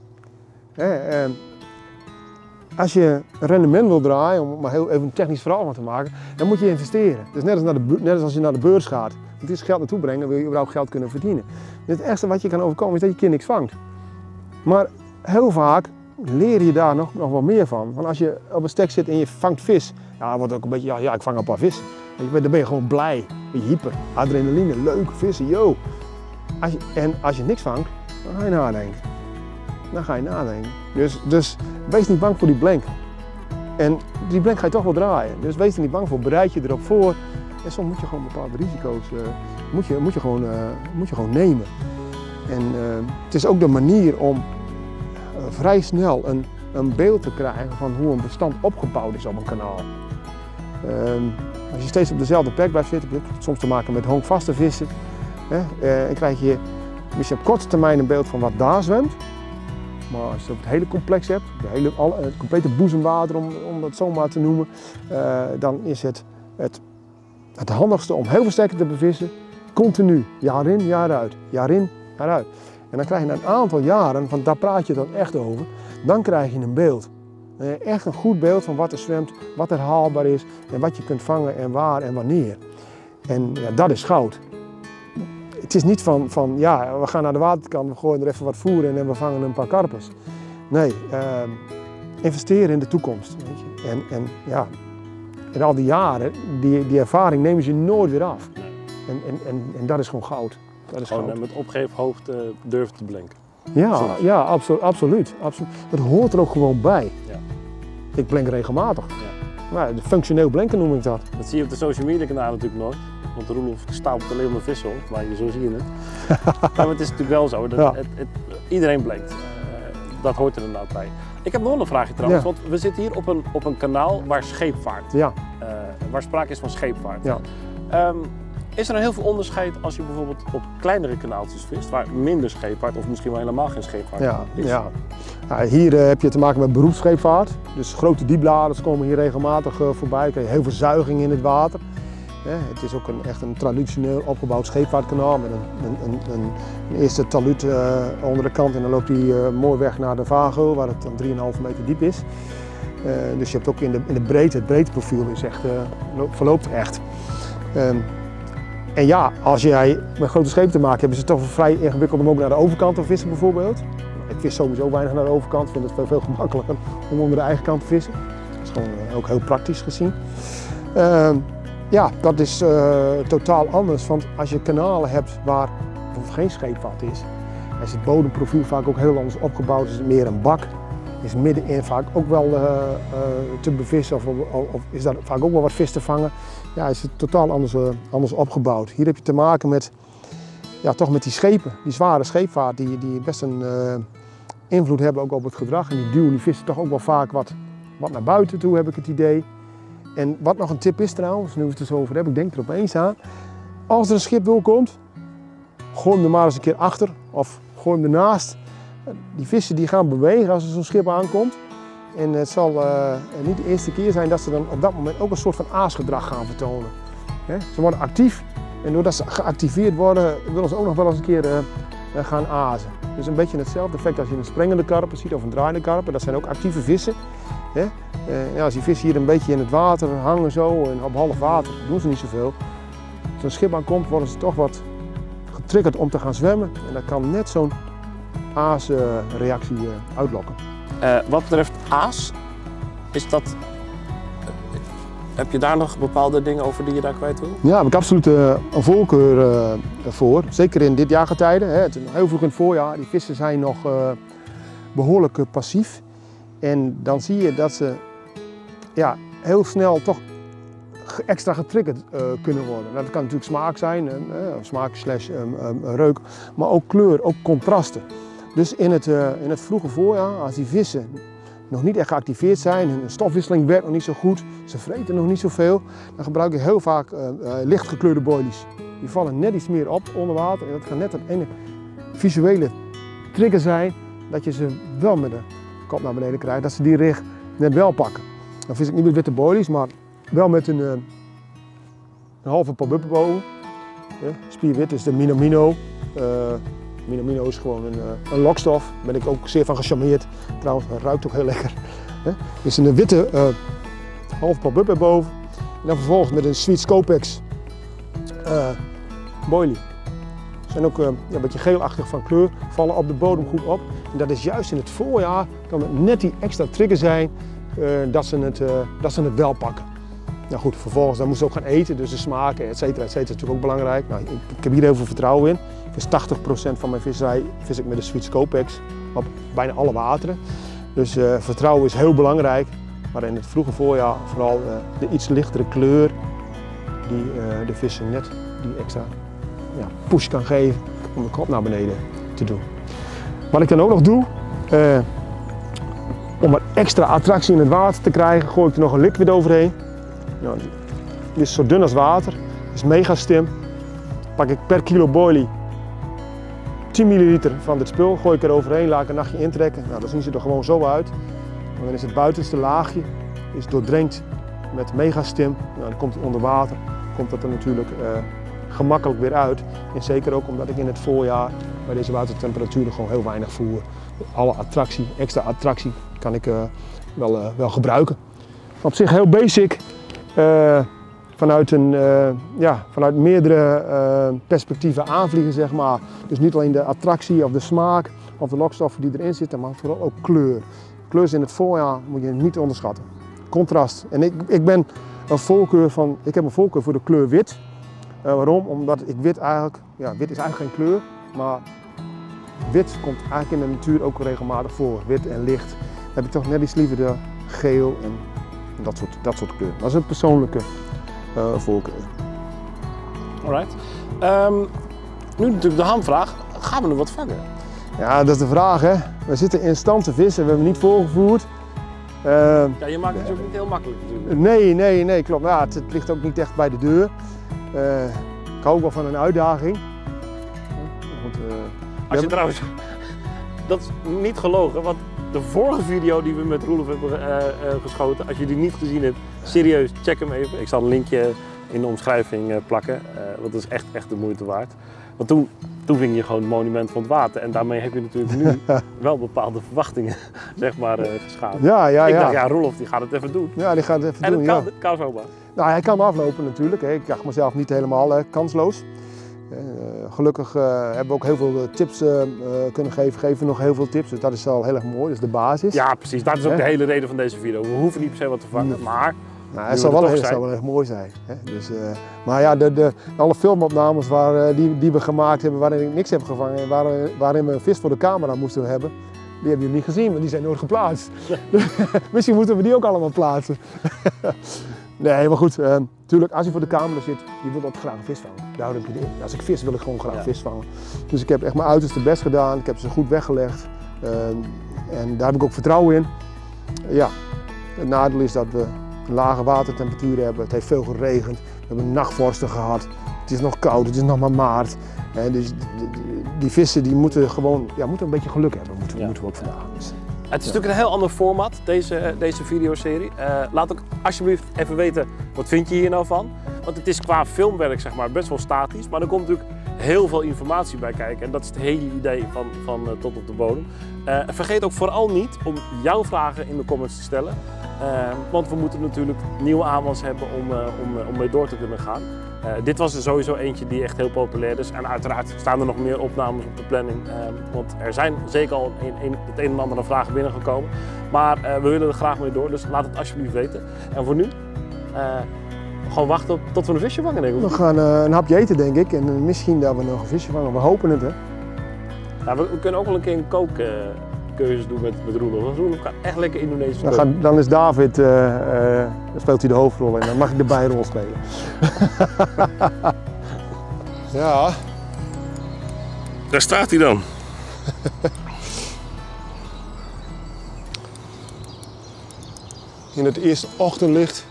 Hè, uh, Als je een rendement wil draaien, om maar heel even een technisch verhaal van te maken, dan moet je investeren. Dus net als, naar de, net als je naar de beurs gaat, het is geld naartoe brengen, dan wil je überhaupt geld kunnen verdienen. Dus het ergste wat je kan overkomen is dat je een keer niks vangt. Maar heel vaak leer je daar nog, nog wel meer van. Want als je op een stek zit en je vangt vis, ja, dan wordt het ook een beetje, ja, ja ik vang een paar vissen. Dan ben je gewoon blij, een beetje hyper, adrenaline, leuke vissen, yo. Als je, en als je niks vangt, dan ga je nadenken. Dan ga je nadenken. Dus, dus wees niet bang voor die blank. En die blank ga je toch wel draaien. Dus wees er niet bang voor, bereid je erop voor. En soms moet je gewoon bepaalde risico's uh, moet je, moet je gewoon, uh, moet je gewoon nemen. En uh, het is ook de manier om uh, vrij snel een, een beeld te krijgen van hoe een bestand opgebouwd is op een kanaal. Uh, als je steeds op dezelfde plek blijft zitten, heb je soms te maken met honkvaste vissen. Hè? Uh, dan krijg je misschien op korte termijn een beeld van wat daar zwemt. Maar als je het hele complex hebt, de hele, alle, het complete boezemwater om, om dat zo maar te noemen, uh, dan is het, het het handigste om heel veel stekken te bevissen, continu, jaar in, jaar uit, jaar in, jaar uit. En dan krijg je na een aantal jaren, van daar praat je dan echt over, dan krijg je een beeld. Echt een goed beeld van wat er zwemt, wat er haalbaar is en wat je kunt vangen en waar en wanneer. En ja, dat is goud. Het is niet van, van, ja, we gaan naar de waterkant, we gooien er even wat voer in en we vangen een paar karpers. Nee, uh, investeren in de toekomst. Weet je. En, en ja, in al die jaren, die, die ervaring nemen ze nooit weer af. En, en, en, en dat is gewoon goud. Dat is gewoon goud. Met opgeheven hoofd uh, durven te blinken. Ja, ja absolu absoluut, absoluut. Dat hoort er ook gewoon bij. Ja. Ik blink regelmatig. Ja. Nou, functioneel blinken noem ik dat. Dat zie je op de social media kanalen natuurlijk nooit. Want Roelof stapelt alleen maar vissen op, maar zo zie je het. Maar het is natuurlijk wel zo, dat ja. het, het, iedereen blinkt. Uh, dat hoort er inderdaad bij. Ik heb nog een vraagje trouwens, ja. want we zitten hier op een, op een kanaal waar scheepvaart, ja. uh, waar sprake is van scheepvaart. Ja. Um, is er dan heel veel onderscheid als je bijvoorbeeld op kleinere kanaaltjes vist, waar minder scheepvaart of misschien wel helemaal geen scheepvaart ja, is? Ja. Ja, hier uh, heb je te maken met beroepsscheepvaart. Dus grote diepladers komen hier regelmatig uh, voorbij. Dan krijg je heel veel zuiging in het water. Ja, het is ook een, echt een traditioneel opgebouwd scheepvaartkanaal met een, een, een, een, een eerste taluut uh, onder de kant en dan loopt die uh, mooi weg naar de Vago waar het dan drie komma vijf meter diep is. Uh, dus je hebt ook in de, in de breedte, het breedteprofiel is echt, uh, verloopt echt. Um, en ja, als jij met grote schepen te maken hebt, is het toch vrij ingewikkeld om ook naar de overkant te vissen bijvoorbeeld. Ik vis sowieso weinig naar de overkant, vind het veel, veel gemakkelijker om onder de eigen kant te vissen. Dat is gewoon uh, ook heel praktisch gezien. Uh, ja, dat is uh, totaal anders, want als je kanalen hebt waar bijvoorbeeld geen scheepvaart is, is het bodemprofiel vaak ook heel anders opgebouwd, is het meer een bak. Is middenin vaak ook wel uh, uh, te bevissen of, of, of is daar vaak ook wel wat vis te vangen. Ja, is het totaal anders, uh, anders opgebouwd. Hier heb je te maken met, ja, toch met die schepen, die zware scheepvaart, die, die best een uh, invloed hebben ook op het gedrag. En die duwen die vissen toch ook wel vaak wat, wat naar buiten toe, heb ik het idee. En wat nog een tip is trouwens, nu we het er zo over hebben, ik denk er opeens aan. Als er een schip doorkomt, gooi hem er maar eens een keer achter of gooi hem ernaast. Die vissen die gaan bewegen als er zo'n schip aankomt. En het zal uh, niet de eerste keer zijn dat ze dan op dat moment ook een soort van aasgedrag gaan vertonen. He? Ze worden actief en doordat ze geactiveerd worden willen ze ook nog wel eens een keer uh, gaan azen. Dus een beetje hetzelfde effect als je een sprengende karper ziet of een draaiende karper. Dat zijn ook actieve vissen. He? Uh, ja, als die vissen hier een beetje in het water hangen zo en op half water doen ze niet zoveel. Als een schip aankomt worden ze toch wat getriggerd om te gaan zwemmen. En dat kan net zo'n aasreactie uh, uitlokken. Uh, wat betreft aas, is dat, uh, heb je daar nog bepaalde dingen over die je daar kwijt wil? Ja, daar heb ik absoluut uh, een voorkeur uh, voor. Zeker in dit jaargetijde. Hè. Het is heel vroeg in het voorjaar. Die vissen zijn nog uh, behoorlijk uh, passief. En dan zie je dat ze ja, heel snel toch extra getriggerd uh, kunnen worden. Nou, dat kan natuurlijk smaak zijn, uh, smaak slash um, um, reuk, maar ook kleur, ook contrasten. Dus in het, uh, in het vroege voorjaar, als die vissen nog niet echt geactiveerd zijn, hun stofwisseling werkt nog niet zo goed, ze vreten nog niet zoveel, dan gebruik ik heel vaak uh, uh, lichtgekleurde boilies. Die vallen net iets meer op onder water en dat kan net een ene visuele trigger zijn dat je ze wel met de kop naar beneden krijgt, dat ze die rig net wel pakken. Dan vis ik niet met witte boilies, maar wel met een, uh, een halve pop-up erboven. Ja, spierwit is de Minamino. Uh, Minamino is gewoon een, uh, een lokstof. Daar ben ik ook zeer van gecharmeerd. Trouwens, het ruikt ook heel lekker. Ja, dus een witte uh, halve pop-up erboven. En dan vervolgens met een Sweet Scopex uh, boilie. Ze zijn ook uh, ja, een beetje geelachtig van kleur, vallen op de bodem goed op. En dat is juist in het voorjaar, kan het net die extra trigger zijn uh, dat, ze het, uh, dat ze het wel pakken. Nou goed, vervolgens dan moeten ze ook gaan eten, dus de smaken, et cetera, et cetera, is natuurlijk ook belangrijk. Nou, ik, ik heb hier heel veel vertrouwen in. Dus tachtig procent van mijn visserij vis ik met de Sweet Scopex op bijna alle wateren. Dus uh, vertrouwen is heel belangrijk. Maar in het vroege voorjaar vooral uh, de iets lichtere kleur die uh, de vissen net die extra ja, push kan geven om de kop naar beneden te doen. Wat ik dan ook nog doe, uh, om wat extra attractie in het water te krijgen, gooi ik er nog een liquid overheen. Nou, die is zo dun als water, is mega stim. Pak ik per kilo boilie tien milliliter van dit spul, gooi ik er overheen, laat ik een nachtje intrekken. Nou, dan zien ze er gewoon zo uit. En dan is het buitenste laagje is doordrenkt met megastim. Nou, dan komt het onder water, komt dat er natuurlijk uh, gemakkelijk weer uit. En zeker ook omdat ik in het voorjaar bij deze watertemperaturen gewoon heel weinig voer. Alle attractie, extra attractie kan ik uh, wel, uh, wel gebruiken. Op zich heel basic. Uh, vanuit, een, uh, ja, vanuit meerdere uh, perspectieven aanvliegen, zeg maar. Dus niet alleen de attractie of de smaak of de lokstoffen die erin zitten, maar vooral ook kleur. Kleur in het voorjaar moet je niet onderschatten. Contrast. En ik, ik ben een voorkeur van, ik heb een voorkeur voor de kleur wit. Uh, waarom? Omdat ik wit eigenlijk, ja, wit is eigenlijk geen kleur, maar wit komt eigenlijk in de natuur ook regelmatig voor. Wit en licht. Dan heb ik toch net iets liever de geel en dat soort, dat soort kleuren. Dat is een persoonlijke uh, voorkeur. Alright. Um, nu natuurlijk de hamvraag, gaan we er wat vangen? Ja, dat is de vraag, hè. We zitten in stand te vissen, we hebben niet voorgevoerd. Uh, ja, je maakt het natuurlijk niet heel makkelijk natuurlijk. Nee, nee, nee, klopt. Ja, het, het ligt ook niet echt bij de deur. Uh, ik hou ook wel van een uitdaging. Want, uh, Als je trouwens, dat is niet gelogen, want de vorige video die we met Roelof hebben uh, uh, geschoten, als je die niet gezien hebt, serieus, check hem even. Ik zal een linkje in de omschrijving uh, plakken, uh, want dat is echt, echt de moeite waard. Want toen, toen ving je gewoon het monument van het water en daarmee heb je natuurlijk nu wel bepaalde verwachtingen, zeg maar, uh, geschapen. Ja, ja, ik ja. dacht, ja, Roelof die gaat het even doen. Ja, die gaat het even en doen, het kan, ja. het kan zomaar. Nou, hij kan aflopen natuurlijk. Hè. Ik dacht mezelf niet helemaal hè, kansloos. Uh, gelukkig uh, hebben we ook heel veel tips uh, uh, kunnen geven, geven we nog heel veel tips, dus dat is al heel erg mooi, dat is de basis. Ja, precies, dat is ook He? de hele reden van deze video. We hoeven niet per se wat te vangen, maar nou, het zal wel, heel, zal wel echt mooi zijn. Hè? Dus, uh, maar ja, de, de, alle filmopnames waar, uh, die, die we gemaakt hebben waarin ik niks heb gevangen en waar, waarin we een vis voor de camera moesten hebben, die hebben jullie niet gezien, want die zijn nooit geplaatst. Misschien moeten we die ook allemaal plaatsen. Nee, maar goed, uh, natuurlijk als je voor de camera zit, je wilt ook graag een vis vangen. Daar heb je het in. Als ik vis wil ik gewoon graag ja. vis vangen. Dus ik heb echt mijn uiterste best gedaan, ik heb ze goed weggelegd. Uh, en daar heb ik ook vertrouwen in. Ja, het nadeel is dat we een lage watertemperatuur hebben, het heeft veel geregend, we hebben nachtvorsten gehad. Het is nog koud, het is nog maar maart. Uh, dus die, die, die vissen die moeten gewoon ja, moeten een beetje geluk hebben. moeten, Ja. moeten we ook vandaag. Dus, Het is natuurlijk een heel ander format, deze, deze videoserie. Uh, laat ook alsjeblieft even weten, wat vind je hier nou van? Want het is qua filmwerk zeg maar, best wel statisch, maar er komt natuurlijk heel veel informatie bij kijken. En dat is het hele idee van, van uh, Tot op de Bodem. Uh, vergeet ook vooral niet om jouw vragen in de comments te stellen. Uh, want we moeten natuurlijk nieuwe aanwas hebben om, uh, om, uh, om mee door te kunnen gaan. Uh, dit was er sowieso eentje die echt heel populair is. En uiteraard staan er nog meer opnames op de planning. Uh, want er zijn zeker al een, een, het een en ander aan vragen binnengekomen. Maar uh, we willen er graag mee door, dus laat het alsjeblieft weten. En voor nu, uh, gewoon wachten op, tot we een visje vangen, denk ik. we gaan uh, een hapje eten, denk ik. En uh, misschien dat we nog een visje vangen. We hopen het, hè. Nou, we, we kunnen ook wel een keer een kookcursus doen met, met Roelof. Want Roelof kan echt lekker Indonesisch Dan, koken. gaat, dan is David, uh, uh, dan speelt hij de hoofdrol en dan mag ik de bijrol spelen. Ja. Daar staat hij dan. In het eerste ochtendlicht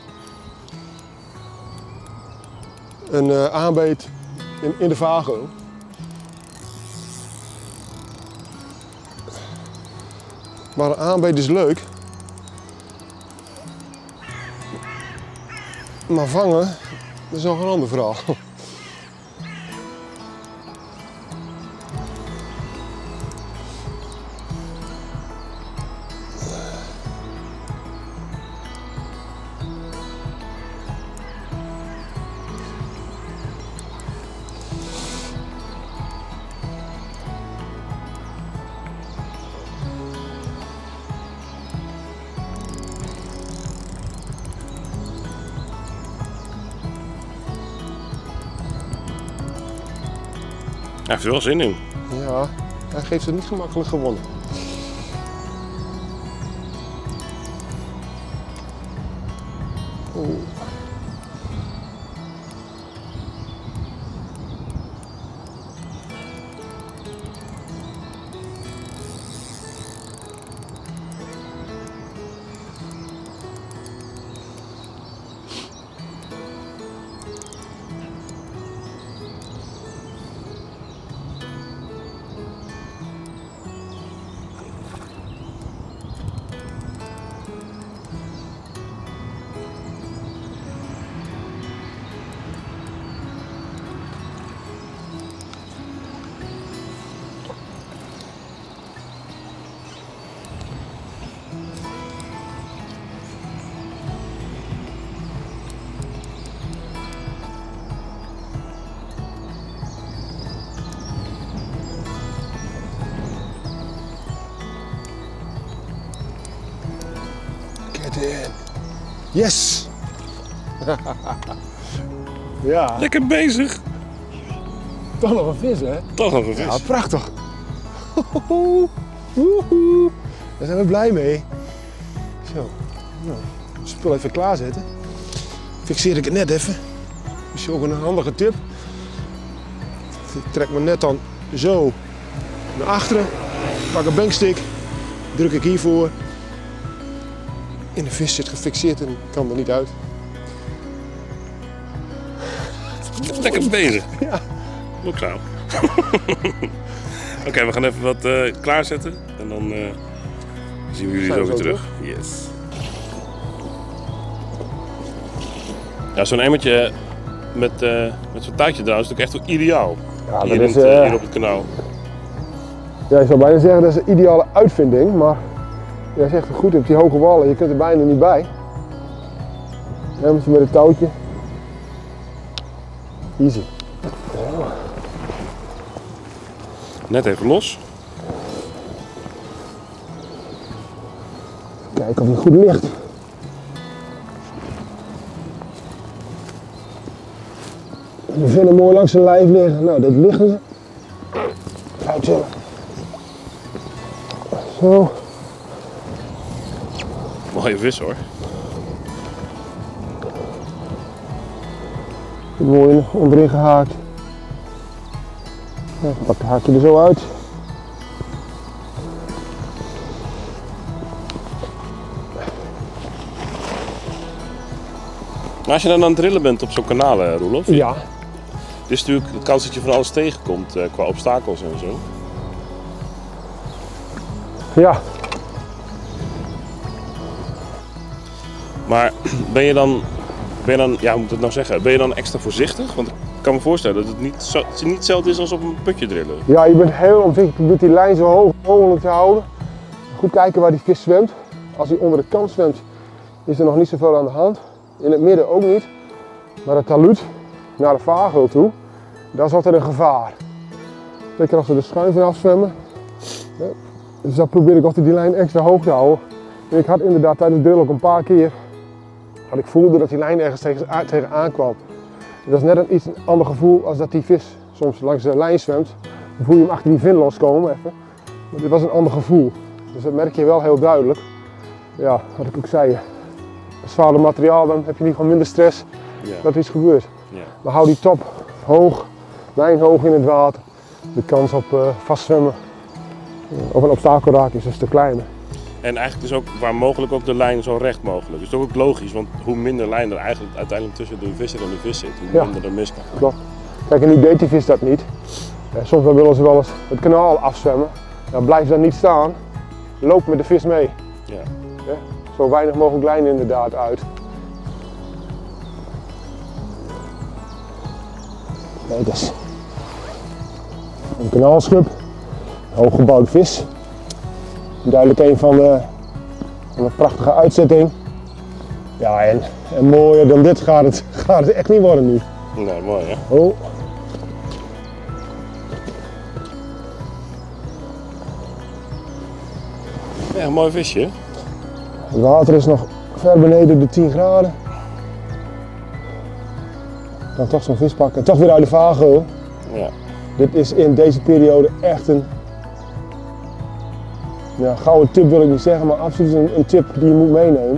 een uh, aanbeet in, in de Vago. Maar een aanbeet is leuk. Maar vangen, dat is nog een ander verhaal. Hij heeft er wel zin in. Ja, hij geeft het niet gemakkelijk gewonnen. Oeh. Get in. Yes! Ja, Lekker bezig. toch nog een vis, hè? Toch nog een vis. Ja, prachtig. Woehoe. Daar zijn we blij mee. Zo, nou, het spul even klaarzetten. Fixeer ik het net even. Dat is ook een handige tip. Ik trek me net dan zo naar achteren. Pak een bankstick. Druk ik hiervoor. En de vis zit gefixeerd en kan er niet uit. Lekker bezig. Ja. Ook zo. Oké, okay, we gaan even wat uh, klaarzetten en dan uh, zien we jullie Zijn zo we weer zo terug. Yes. Ja, zo'n emmertje met, uh, met zo'n touwtje trouwens is natuurlijk echt wel ideaal. Ja, hier, dat in is, het, uh, uh, hier op het kanaal. Ja, ik zou bijna zeggen dat is een ideale uitvinding, maar jij zegt het goed, je hebt die hoge wallen, je kunt er bijna niet bij. Hemmertje met het touwtje. Easy. Net even los. Kijk of het goed ligt. De vinnen mooi langs zijn lijf liggen. Nou, dat liggen ze. Uitzillen. Zo. Mooie vis hoor. Mooi onderin gehaakt. Ja, pak het haakje er zo uit. Maar als je dan aan het drillen bent op zo'n kanaal, hè, Roelof, Ja. is natuurlijk de kans dat je van alles tegenkomt uh, qua obstakels en zo. Ja. Maar ben je dan, ben je dan, ja, hoe moet ik het nou zeggen, ben je dan extra voorzichtig? Want ik kan me voorstellen dat het niet, zo, het niet hetzelfde is als op een putje drillen. Ja, je bent heel omzichtig. Je probeert die lijn zo hoog mogelijk te houden. Goed kijken waar die vis zwemt. Als hij onder de kant zwemt, is er nog niet zoveel aan de hand. In het midden ook niet. Maar het talud naar de vaargeul toe, dat is altijd een gevaar. Zeker als ze er schuin vanaf zwemmen. Dus dan probeer ik altijd die lijn extra hoog te houden. En ik had inderdaad tijdens het drill ook een paar keer, had ik voelde dat die lijn ergens tegen, tegenaan kwam. Dat is net een iets ander gevoel als dat die vis soms langs de lijn zwemt. Dan voel je hem achter die vin loskomen even. Maar dit was een ander gevoel. Dus dat merk je wel heel duidelijk. Ja, wat ik ook zei. Zwaarder materiaal, dan heb je niet gewoon minder stress Ja. dat er iets gebeurt. Ja. Maar hou die top hoog, lijn hoog in het water. De kans op uh, vastzwemmen of een obstakel raken is een stuk kleiner. En eigenlijk is ook waar mogelijk ook de lijn zo recht mogelijk. Dus dat is ook logisch, want hoe minder lijn er eigenlijk uiteindelijk tussen de visser en de vis zit, hoe Ja. minder er mis kan. Klopt. Kijk, en nu deed die vis dat niet. Eh, soms dan willen ze wel eens het kanaal afzwemmen. Dan blijf dan niet staan. Loop met de vis mee. Ja. Ja, zo weinig mogelijk lijn inderdaad uit. Kijk eens. Een kanaalschub. Hooggebouwde vis. Duidelijk een van de, van een prachtige uitzetting. Ja, en, en mooier dan dit gaat het, gaat het echt niet worden nu. Nee, mooi hè? Oh. Ja, een mooi visje. Het water is nog ver beneden de tien graden. Ik kan toch zo'n vis pakken. Toch weer uit de vaargeul. Ja. Dit is in deze periode echt een ja, gouden tip wil ik niet zeggen, maar absoluut een, een tip die je moet meenemen.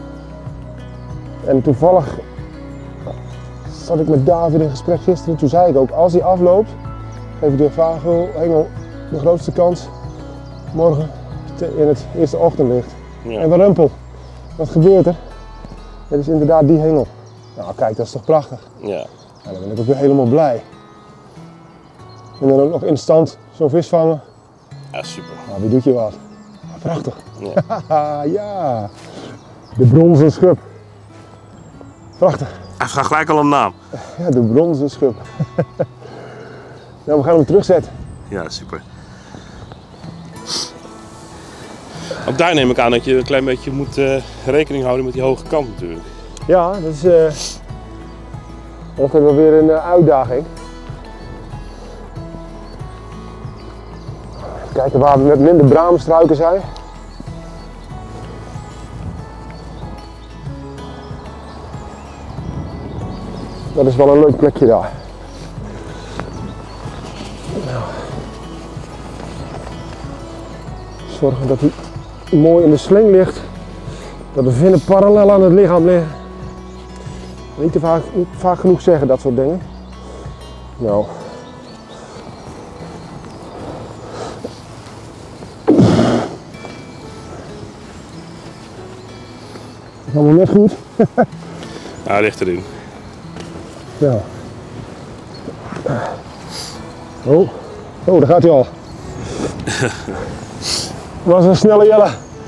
En toevallig zat ik met David in gesprek gisteren. Toen zei ik ook, als hij afloopt, geef ik de vaargeulhengel de grootste kans morgen te, in het eerste ochtendlicht. Ja. En wat rumpel. Wat gebeurt er? Het is inderdaad die hengel. Nou kijk, dat is toch prachtig. Ja. Nou, dan ben ik ook weer helemaal blij. En dan ook nog instant zo'n vis vangen. Ja, super. Nou, wie doet je wat? Prachtig. Ja. Ja, de bronzen schub. Prachtig. Hij gaat gelijk al een naam. Ja, de bronzen schub. Nou, we gaan hem terugzetten. Ja, super. Ook daar neem ik aan dat je een klein beetje moet uh, rekening houden met die hoge kant natuurlijk. Ja, dat is uh, altijd wel weer een uh, uitdaging. Even kijken waar we met minder braamstruiken zijn. Dat is wel een leuk plekje daar. Nou. Zorgen dat hij mooi in de sling ligt. Dat de vinnen parallel aan het lichaam liggen. Niet te vaak, niet vaak genoeg zeggen, dat soort dingen. Nou. Dat is allemaal net goed. Ja, hij ligt erin. Ja. Oh, oh, daar gaat hij al. Dat was een snelle Jelle.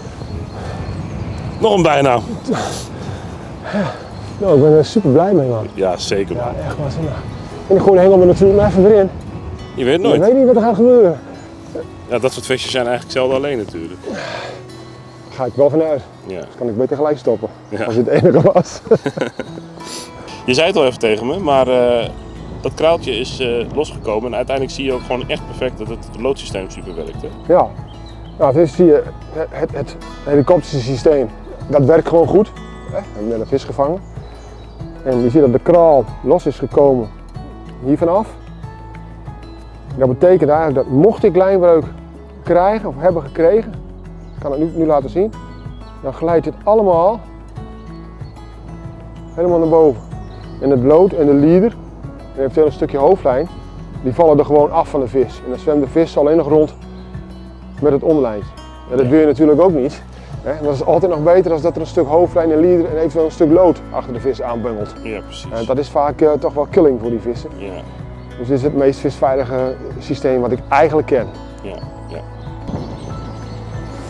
Nog een bijnaam. Nou, ik ben er super blij mee, man. Ja, zeker man. Ja, echt waanzinnig. En ik gooi de hengel er natuurlijk maar even erin. Je weet het Ik nooit. weet niet wat er gaat gebeuren. Ja, dat soort visjes zijn eigenlijk zelden alleen natuurlijk. Daar ga ik wel vanuit. Ja. Dus kan ik beter gelijk stoppen. Ja. Als het het enige was. Je zei het al even tegen me, maar uh, dat kraaltje is uh, losgekomen en uiteindelijk zie je ook gewoon echt perfect dat het loodsysteem super werkt. Hè? Ja. Nou, dus zie je het, het, het helikoptersysteem. Dat werkt gewoon goed. Hè? Ik heb net een vis gevangen. En je ziet dat de kraal los is gekomen hier vanaf. Dat betekent eigenlijk dat mocht ik lijnbreuk krijgen of hebben gekregen, ik kan het nu, nu laten zien, dan glijdt dit allemaal helemaal naar boven. En het lood en de lieder, en eventueel een stukje hoofdlijn, die vallen er gewoon af van de vis. En dan zwemt de vis alleen nog rond met het onderlijntje. En dat wil je natuurlijk ook niet. Hè? Dat is altijd nog beter dan dat er een stuk hoofdlijn en lieder en eventueel een stuk lood achter de vis aanbungelt. Ja, precies. En dat is vaak uh, toch wel killing voor die vissen. Ja, Dus dit is het meest visveilige systeem wat ik eigenlijk ken. ja, ja.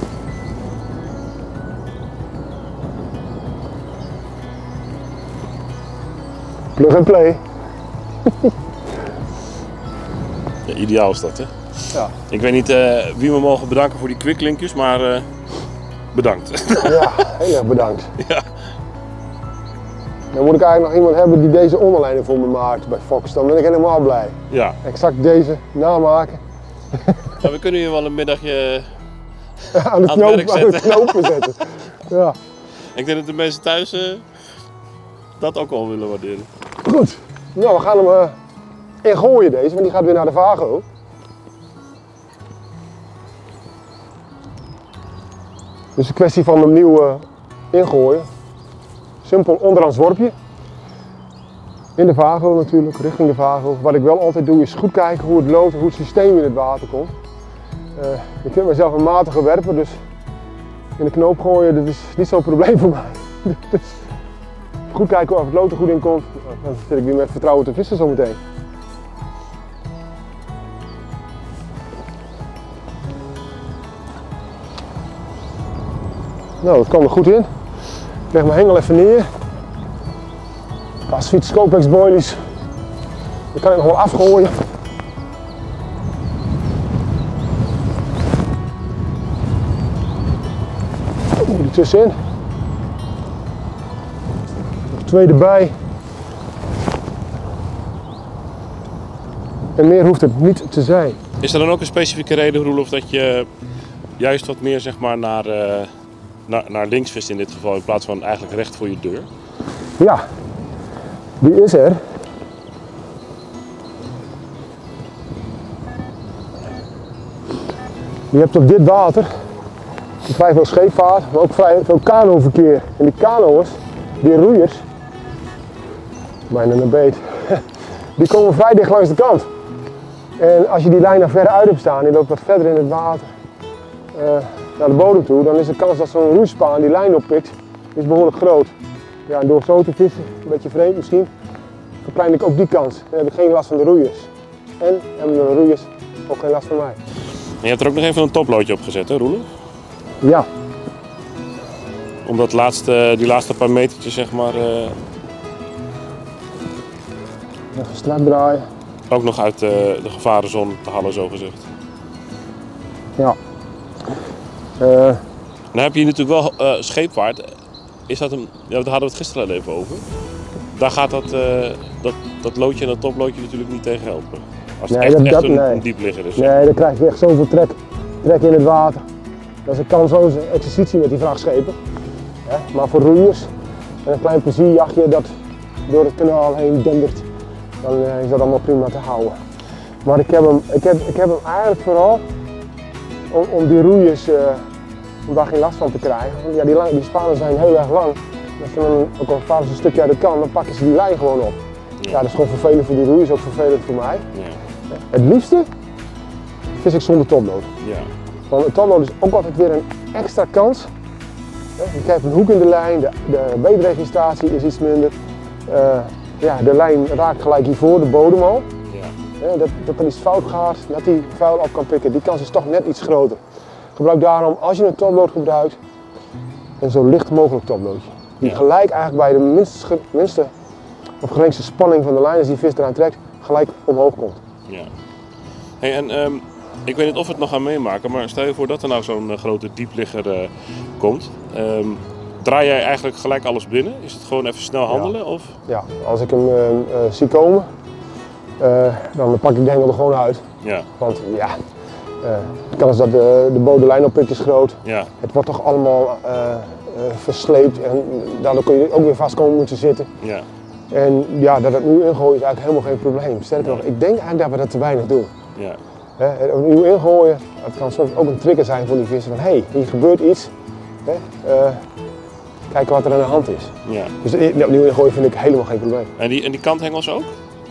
Plug and play. Ja, ideaal is dat, hè? Ja. Ik weet niet uh, wie we mogen bedanken voor die quicklinkjes, maar uh, bedankt. Ja, heel erg bedankt. Ja. Dan moet ik eigenlijk nog iemand hebben die deze onderlijnen voor me maakt bij Fox. Dan ben ik helemaal blij. Ja. Exact deze namaken. Maar we kunnen hier wel een middagje aan de, aan knoop, het werk aan de zetten. knopen zetten. Ja. Ik denk dat de mensen thuis uh, dat ook wel willen waarderen. Goed. Nou, we gaan hem uh, ingooien deze, want die gaat weer naar de Vago. Dus een kwestie van hem nieuw uh, ingooien. Simpel onderhands worpje. In de Vago natuurlijk, richting de Vago. Wat ik wel altijd doe is goed kijken hoe het loopt, hoe het systeem in het water komt. Uh, ik vind mezelf een matige werper, dus in de knoop gooien, dat is niet zo'n probleem voor mij. Dus goed kijken of het lood er goed in komt. Dan zit ik weer met vertrouwen te vissen zometeen. Nou, dat kwam er goed in. Ik leg mijn hengel even neer. Een paar Sweet Scopex boilies. Die kan ik nog wel afgooien. Er tussenin. Nog twee erbij. En meer hoeft het niet te zijn. Is er dan ook een specifieke reden, Roelof, dat je juist wat meer zeg maar, naar, uh, naar, naar links vist in dit geval, in plaats van eigenlijk recht voor je deur? Ja, die is er. Je hebt op dit water vrij veel scheepvaart, maar ook vrij veel kanoverkeer. En die kano's, die roeiers, bijna een beet, die komen vrij dicht langs de kant. En als je die lijn naar ver uit hebt staan, die loopt wat verder in het water uh, naar de bodem toe, dan is de kans dat zo'n roeispaan die lijn oppikt, is behoorlijk groot. Ja, en door zo te vissen, een beetje vreemd misschien, verklein ik ook die kans. Dan heb ik geen last van de roeiers. En hebben de roeiers ook geen last van mij. En je hebt er ook nog even een toploodje op gezet, hè, Roelof? Ja. Om dat laatste, die laatste paar metertjes, zeg maar, uh... even strak draaien. Ook nog uit uh, de gevarenzone te halen, zo gezegd. Ja. Uh... Dan heb je natuurlijk wel uh, scheepvaart. Is dat een, ja, daar hadden we het gisteren al even over. Daar gaat dat, uh, dat, dat loodje en dat toploodje natuurlijk niet tegen helpen. Als het nee, echt, dat, echt dat, een, nee. een diepligger is. Nee, dan krijg je echt zoveel trek, trek in het water. Dat is een kansloze exercitie met die vrachtschepen. Ja, maar voor roeiers en een klein plezierjachtje dat door het kanaal heen dendert, dan uh, is dat allemaal prima te houden. Maar ik heb hem, ik heb, ik heb hem eigenlijk vooral om, om die roeiers uh, om daar geen last van te krijgen. Want ja, die, lang, die spanen zijn heel erg lang. Als ze dan ook al varen ze een stukje uit de kant, dan pakken ze die lijn gewoon op. Ja, ja dat is gewoon vervelend voor die roeiers, ook vervelend voor mij. Ja. Het liefste vis ik zonder toplood. Ja. Want een toplood is ook altijd weer een extra kans. Je krijgt een hoek in de lijn, de, de beetregistratie is iets minder. Uh, ja, de lijn raakt gelijk hiervoor, de bodem al. Ja. Ja, dat, dat er iets fout gaat, dat die vuil op kan pikken, die kans is toch net iets groter. Gebruik daarom, als je een toplood gebruikt, een zo licht mogelijk toploodje. Die Ja. gelijk eigenlijk bij de minste, minste of geringste spanning van de lijn, als die vis eraan trekt, gelijk omhoog komt. Ja. Hey, en um, ik weet niet of we het nog gaan meemaken, maar stel je voor dat er nou zo'n uh, grote diepligger uh, komt. Um, draai jij eigenlijk gelijk alles binnen? Is het gewoon even snel handelen? Ja, of? ja als ik hem uh, uh, zie komen, uh, dan pak ik de hengel er gewoon uit. Ja. Want ja, uh, de kans dat de, de bodemlijn oppikt is groot. Ja. Het wordt toch allemaal uh, uh, versleept en daardoor kun je ook weer vast komen moeten zitten. Ja. En ja, dat het nu ingooien is eigenlijk helemaal geen probleem. Sterker nog, ik denk eigenlijk dat we dat te weinig doen. Ja. He, het opnieuw ingooien, dat kan soms ook een trigger zijn voor die vissen van hé, hey, hier gebeurt iets. He, uh, kijken wat er aan de hand is. Ja. Dus de, opnieuw ingooien vind ik helemaal geen probleem. En die, en die kanthengels ook?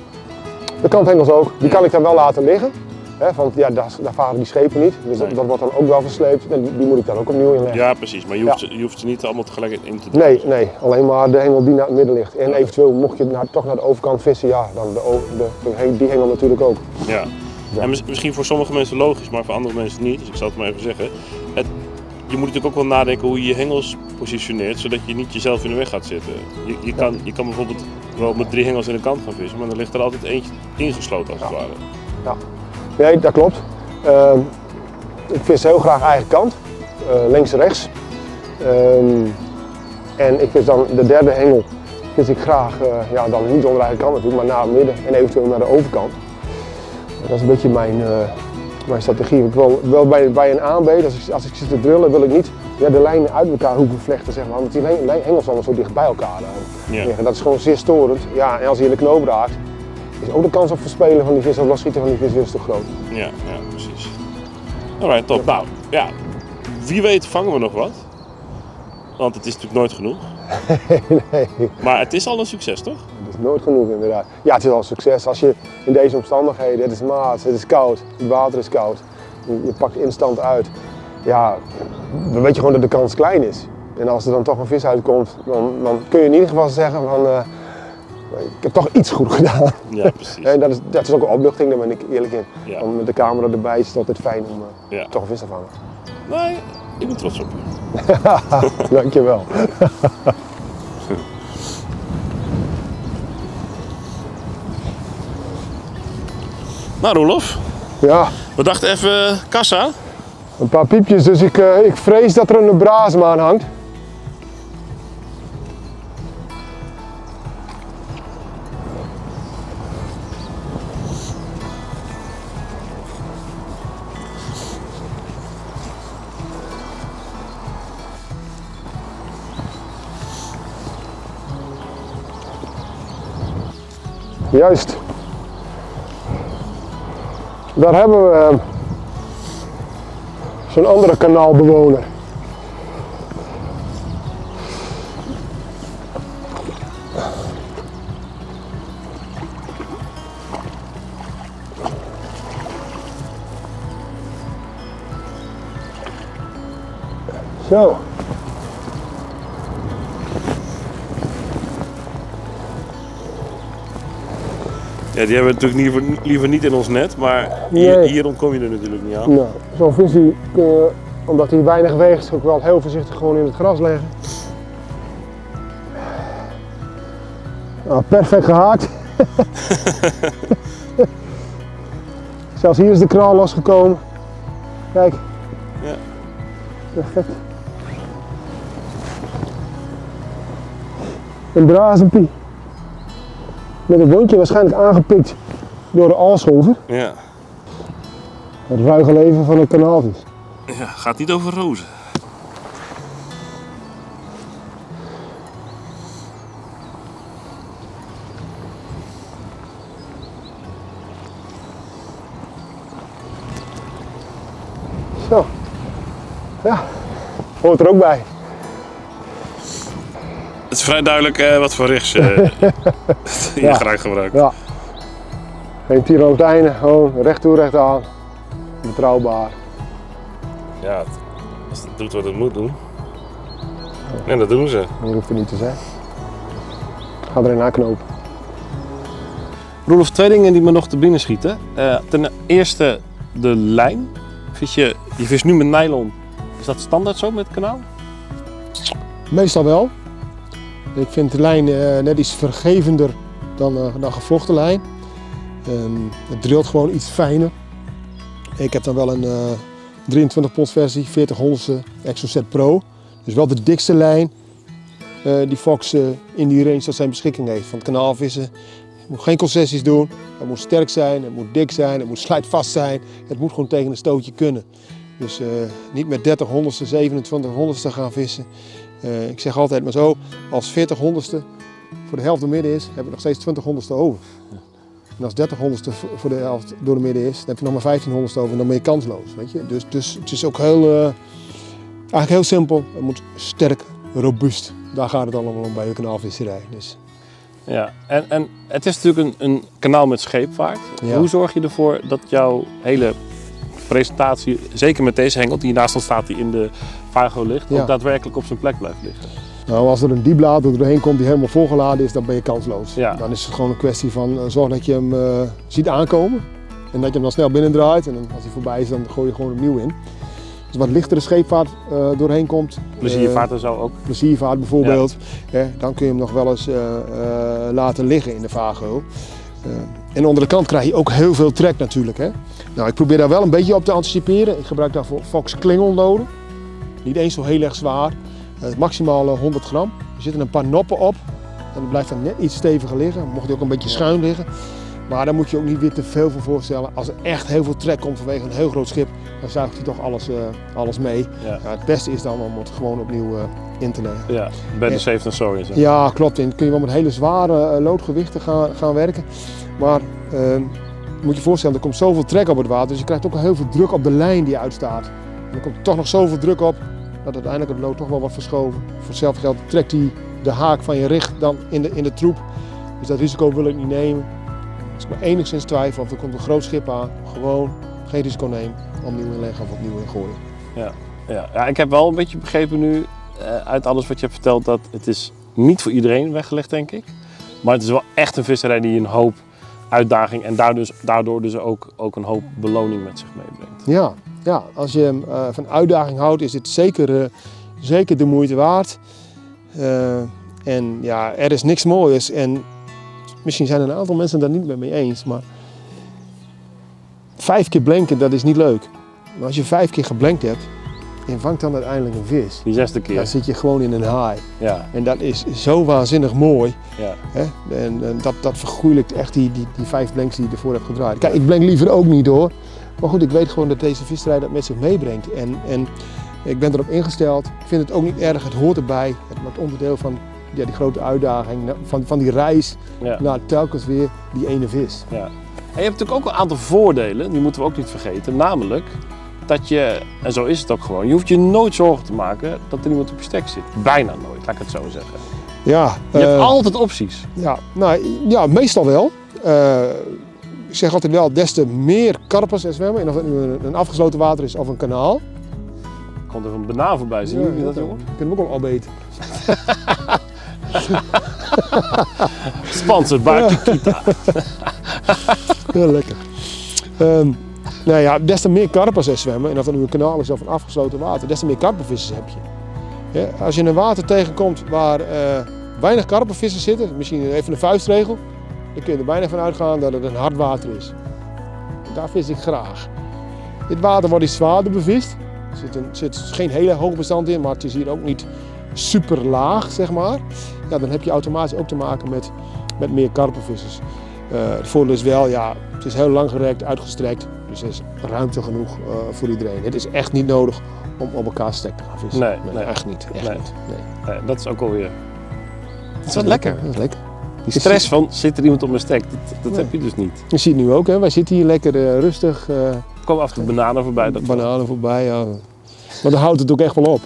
De kanthengels ook, die kan ik dan wel laten liggen. He, want ja, daar, daar varen die schepen niet, dus Nee. dat, dat wordt dan ook wel versleept. En die, die moet ik dan ook opnieuw inleggen. Ja, precies. Maar je hoeft, Ja. ze, je hoeft ze niet allemaal tegelijk in te doen. Nee, nee, alleen maar de hengel die naar het midden ligt. En Ja. eventueel mocht je naar, toch naar de overkant vissen, ja, dan de, o- de, de, die hengel natuurlijk ook. Ja. Ja. En mis- misschien voor sommige mensen logisch, maar voor andere mensen niet. Dus ik zal het maar even zeggen. Het, je moet natuurlijk ook wel nadenken hoe je je hengels positioneert, zodat je niet jezelf in de weg gaat zitten. Je, je, kan, je kan bijvoorbeeld wel met drie hengels in de kant gaan vissen, maar dan ligt er altijd eentje ingesloten als het ja. ware. Ja, nee, dat klopt. Uh, ik vis heel graag eigen kant, uh, links en rechts. Um, en ik vis dan de derde hengel, vis ik graag, uh, ja, dan niet onder eigen kant natuurlijk, maar naar het midden en eventueel naar de overkant. Dat is een beetje mijn, uh, mijn strategie. Ik wil wel bij, bij een A en B, als ik, als ik zit te drillen, wil ik niet ja, de lijnen uit elkaar hoeven vlechten, zeg maar, want die hengels allemaal zo dicht bij elkaar uh, ja. liggen. Dat is gewoon zeer storend. Ja, en als hij in de knoop raakt, is ook de kans op verspelen van die vis of losschieten van die vis weer te groot. Ja, ja, precies. Alright, top. Ja. Nou, ja, wie weet vangen we nog wat. Want het is natuurlijk nooit genoeg. nee. Maar het is al een succes, toch? Het is nooit genoeg inderdaad. Ja, het is al een succes als je in deze omstandigheden, het is maat, het is koud, het water is koud, je, je pakt instant uit. Ja, dan weet je gewoon dat de kans klein is. En als er dan toch een vis uitkomt, dan, dan kun je in ieder geval zeggen van, uh, ik heb toch iets goed gedaan. Ja, precies. En dat is, dat is ook een opluchting, daar ben ik eerlijk in. Ja. Want met de camera erbij is het altijd fijn om uh, ja. toch een vis te vangen. Nee, ik ben trots op je. Dankjewel. Nou Roelof, ja. we dachten even kassa. Een paar piepjes, dus ik, uh, ik vrees dat er een brasem aan hangt. Juist. Daar hebben we uh, zo'n andere kanaalbewoner. Zo. Ja, die hebben we natuurlijk liever, liever niet in ons net, maar hier, nee. hier ontkom je er natuurlijk niet aan. Nou, zo'n vis die kun je, omdat hij weinig weegt, ook wel heel voorzichtig gewoon in het gras leggen. Nou, perfect gehaakt. Zelfs hier is de kraal losgekomen. Kijk. Ja. Perfect. Een brasempie. Met een wondje waarschijnlijk aangepikt door de aalscholver. Ja. Het ruige leven van een kanaalvis. Ja, gaat niet over rozen. Zo. Ja, hoort er ook bij. Het is vrij duidelijk uh, wat voor rigs uh, je ja. graag gebruikt. Ja. Geen tirantijnen, gewoon recht toe, recht aan. Betrouwbaar. Ja, het, als het doet wat het moet doen. En dat doen ze. Meer hoeft er niet te zijn. Ga erin aanknopen. Roelof, twee dingen die me nog te binnen schieten. Uh, ten eerste de lijn. Vis je, je vis nu met nylon. Is dat standaard zo met het kanaal? Meestal wel. Ik vind de lijn uh, net iets vergevender dan, uh, dan gevlochten lijn. Um, het drilt gewoon iets fijner. Ik heb dan wel een uh, drieëntwintig pond versie, veertig honderdste Exocet Pro. Dus wel de dikste lijn uh, die Fox uh, in die range tot zijn beschikking heeft. Van het kanaalvissen. Je moet geen concessies doen. Het moet sterk zijn, het moet dik zijn, het moet slijtvast zijn. Het moet gewoon tegen een stootje kunnen. Dus uh, niet met dertig honderdste, zevenentwintig honderdste gaan vissen. Uh, ik zeg altijd maar zo, als veertig honderdste voor de helft door midden is, heb ik nog steeds twintig honderdste over. En als dertig honderdste voor de helft door de midden is, dan heb je nog maar vijftien honderdste over en dan ben je kansloos. Weet je? Dus, dus het is ook heel, uh, eigenlijk heel simpel. Het moet sterk, robuust. Daar gaat het allemaal om bij de kanaalvisserij. Dus. Ja, en, en het is natuurlijk een, een kanaal met scheepvaart. Ja. Hoe zorg je ervoor dat jouw hele presentatie, zeker met deze hengel die hiernaast staat, die in de Vago ligt, ja. ook daadwerkelijk op zijn plek blijft liggen? Nou, als er een dieplader doorheen komt die helemaal volgeladen is, dan ben je kansloos. Ja. Dan is het gewoon een kwestie van uh, zorg dat je hem uh, ziet aankomen en dat je hem dan snel binnendraait. En dan, als hij voorbij is, dan gooi je gewoon opnieuw in. Als wat lichtere scheepvaart uh, doorheen komt. Pleziervaart en zo ook. Pleziervaart bijvoorbeeld. Ja. Hè, dan kun je hem nog wel eens uh, uh, laten liggen in de vaargeul. Uh, en onder de kant krijg je ook heel veel trek natuurlijk. Hè. Nou, ik probeer daar wel een beetje op te anticiperen. Ik gebruik daarvoor Fox klingelnoden. Niet eens zo heel erg zwaar. Uh, maximaal uh, honderd gram. Er zitten een paar noppen op. En dan blijft dan net iets steviger liggen. Mocht hij ook een beetje schuin liggen. Maar daar moet je ook niet weer te veel voor voorstellen. Als er echt heel veel trek komt vanwege een heel groot schip, dan zuigt hij toch alles, uh, alles mee. Ja. Ja, het beste is dan om het gewoon opnieuw uh, in te leggen. Ja, better safe than sorry. Zeg. Ja, klopt. En dan kun je wel met hele zware uh, loodgewichten gaan, gaan werken. Maar uh, moet je voorstellen, er komt zoveel trek op het water. Dus je krijgt ook heel veel druk op de lijn die uitstaat. En er komt toch nog zoveel druk op, dat uiteindelijk het lood toch wel wordt verschoven. Voor hetzelfde geld trekt hij de haak van je rig dan in de, in de troep. Dus dat risico wil ik niet nemen. Als ik maar enigszins twijfel of er komt een groot schip aan, gewoon geen risico nemen, opnieuw inleggen of opnieuw ingooien. Ja, ja. ja, ik heb wel een beetje begrepen nu uh, uit alles wat je hebt verteld dat het is niet voor iedereen weggelegd, denk ik. Maar het is wel echt een visserij die een hoop uitdaging en daardoor dus, daardoor dus ook, ook een hoop beloning met zich meebrengt. Ja, ja, als je uh, van uitdaging houdt is dit zeker, uh, zeker de moeite waard. Uh, en ja, er is niks moois. En misschien zijn er een aantal mensen het daar niet met mee eens, maar vijf keer blenken, dat is niet leuk. Maar als je vijf keer geblenkt hebt en vangt dan uiteindelijk een vis, die zesde keer, dan zit je gewoon in een haai. Ja. En dat is zo waanzinnig mooi. Ja. Hè? En, en dat, dat vergoeilijkt echt die, die, die vijf blenks die je ervoor hebt gedraaid. Kijk, ik blenk liever ook niet hoor. Maar goed, ik weet gewoon dat deze visserij dat met zich meebrengt. En, en ik ben erop ingesteld. Ik vind het ook niet erg, het hoort erbij. Het maakt onderdeel van ja, die grote uitdaging, van, van die reis ja. naar telkens weer die ene vis. Ja. En je hebt natuurlijk ook een aantal voordelen, die moeten we ook niet vergeten. Namelijk dat je, en zo is het ook gewoon, je hoeft je nooit zorgen te maken dat er iemand op je stek zit. Bijna nooit, laat ik het zo zeggen. Ja, je uh, hebt altijd opties. Ja, nou, ja meestal wel. Uh, ik zeg altijd wel, des te meer karpers er zwemmen, en of het nu een afgesloten water is of een kanaal. Er komt er een banaan voorbij, zien ja, jullie dat, dat jongen? Ik kan hem ook al opeten. Sponsored by Chiquita. Heel lekker. Um, nou ja, des te meer karpers er zwemmen, en of het nu een kanaal is of een afgesloten water, des te meer karpervissers heb je. Ja, als je in een water tegenkomt waar uh, weinig karpervissers zitten, misschien even een vuistregel, dan kun je er bijna van uitgaan dat het een hard water is. Daar vis ik graag. Dit water wordt iets zwaarder bevist. Er zit, een, zit geen hele hoge bestand in, maar het is hier ook niet super laag, zeg maar. Ja, dan heb je automatisch ook te maken met, met meer karpervissers. Uh, het voordeel is wel, ja, het is heel langgerekt, uitgestrekt, dus er is ruimte genoeg uh, voor iedereen. Het is echt niet nodig om op elkaar stek te gaan vissen. Nee, nee, nee. echt niet. Echt nee. niet. Nee. Nee, dat is ook alweer. Dat is wel lekker. Dat is lekker. Die stress van, zit er iemand op mijn stek, dat, dat nee. heb je dus niet. Je ziet het nu ook, hè? Wij zitten hier lekker uh, rustig. Uh, er komen af en toe bananen voorbij. Dat bananen wel. voorbij, ja. Maar dan houdt het ook echt wel op.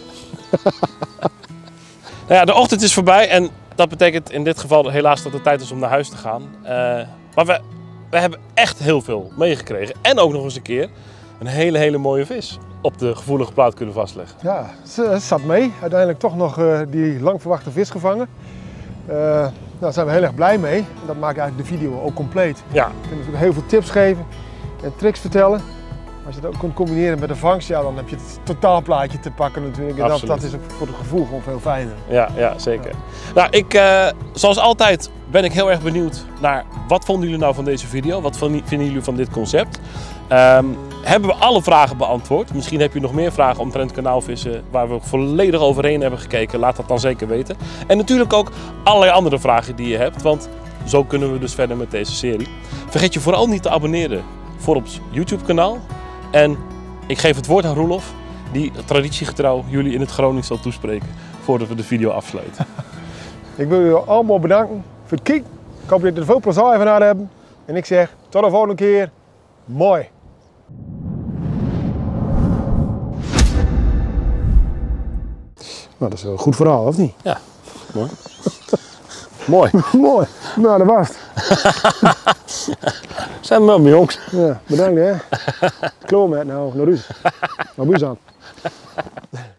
Nou ja, de ochtend is voorbij en dat betekent in dit geval helaas dat het tijd is om naar huis te gaan. Uh, maar we, we hebben echt heel veel meegekregen. En ook nog eens een keer een hele, hele mooie vis op de gevoelige plaat kunnen vastleggen. Ja, het zat mee. Uiteindelijk toch nog uh, die lang verwachte vis gevangen. Uh, nou, daar zijn we heel erg blij mee. En dat maakt eigenlijk de video ook compleet. Ja. We kunnen natuurlijk heel veel tips geven en tricks vertellen. Als je dat ook kunt combineren met de vangst, ja, dan heb je het totaalplaatje te pakken natuurlijk. En dat, dat is ook voor het gevoel gewoon veel fijner. Ja, ja zeker. Ja. Nou, ik, uh, zoals altijd ben ik heel erg benieuwd naar wat vonden jullie nou van deze video? Wat vinden jullie van dit concept? Um, hebben we alle vragen beantwoord? Misschien heb je nog meer vragen omtrent kanaalvissen waar we volledig overheen hebben gekeken. Laat dat dan zeker weten. En natuurlijk ook allerlei andere vragen die je hebt, want zo kunnen we dus verder met deze serie. Vergeet je vooral niet te abonneren voor op ons YouTube kanaal. En ik geef het woord aan Roelof, die traditiegetrouw jullie in het Gronings zal toespreken voordat we de video afsluiten. Ik wil jullie allemaal bedanken voor het kijken. Ik hoop dat jullie er veel plezier van hebben. En ik zeg tot de volgende keer. Mooi. Nou, dat is een goed verhaal, of niet? Ja, mooi. Mooi. Mooi. Nou, dat was het. Zijn we wel mijn jongens. Ja, bedankt hè. Kloor met nou, naar u. Naar u aan.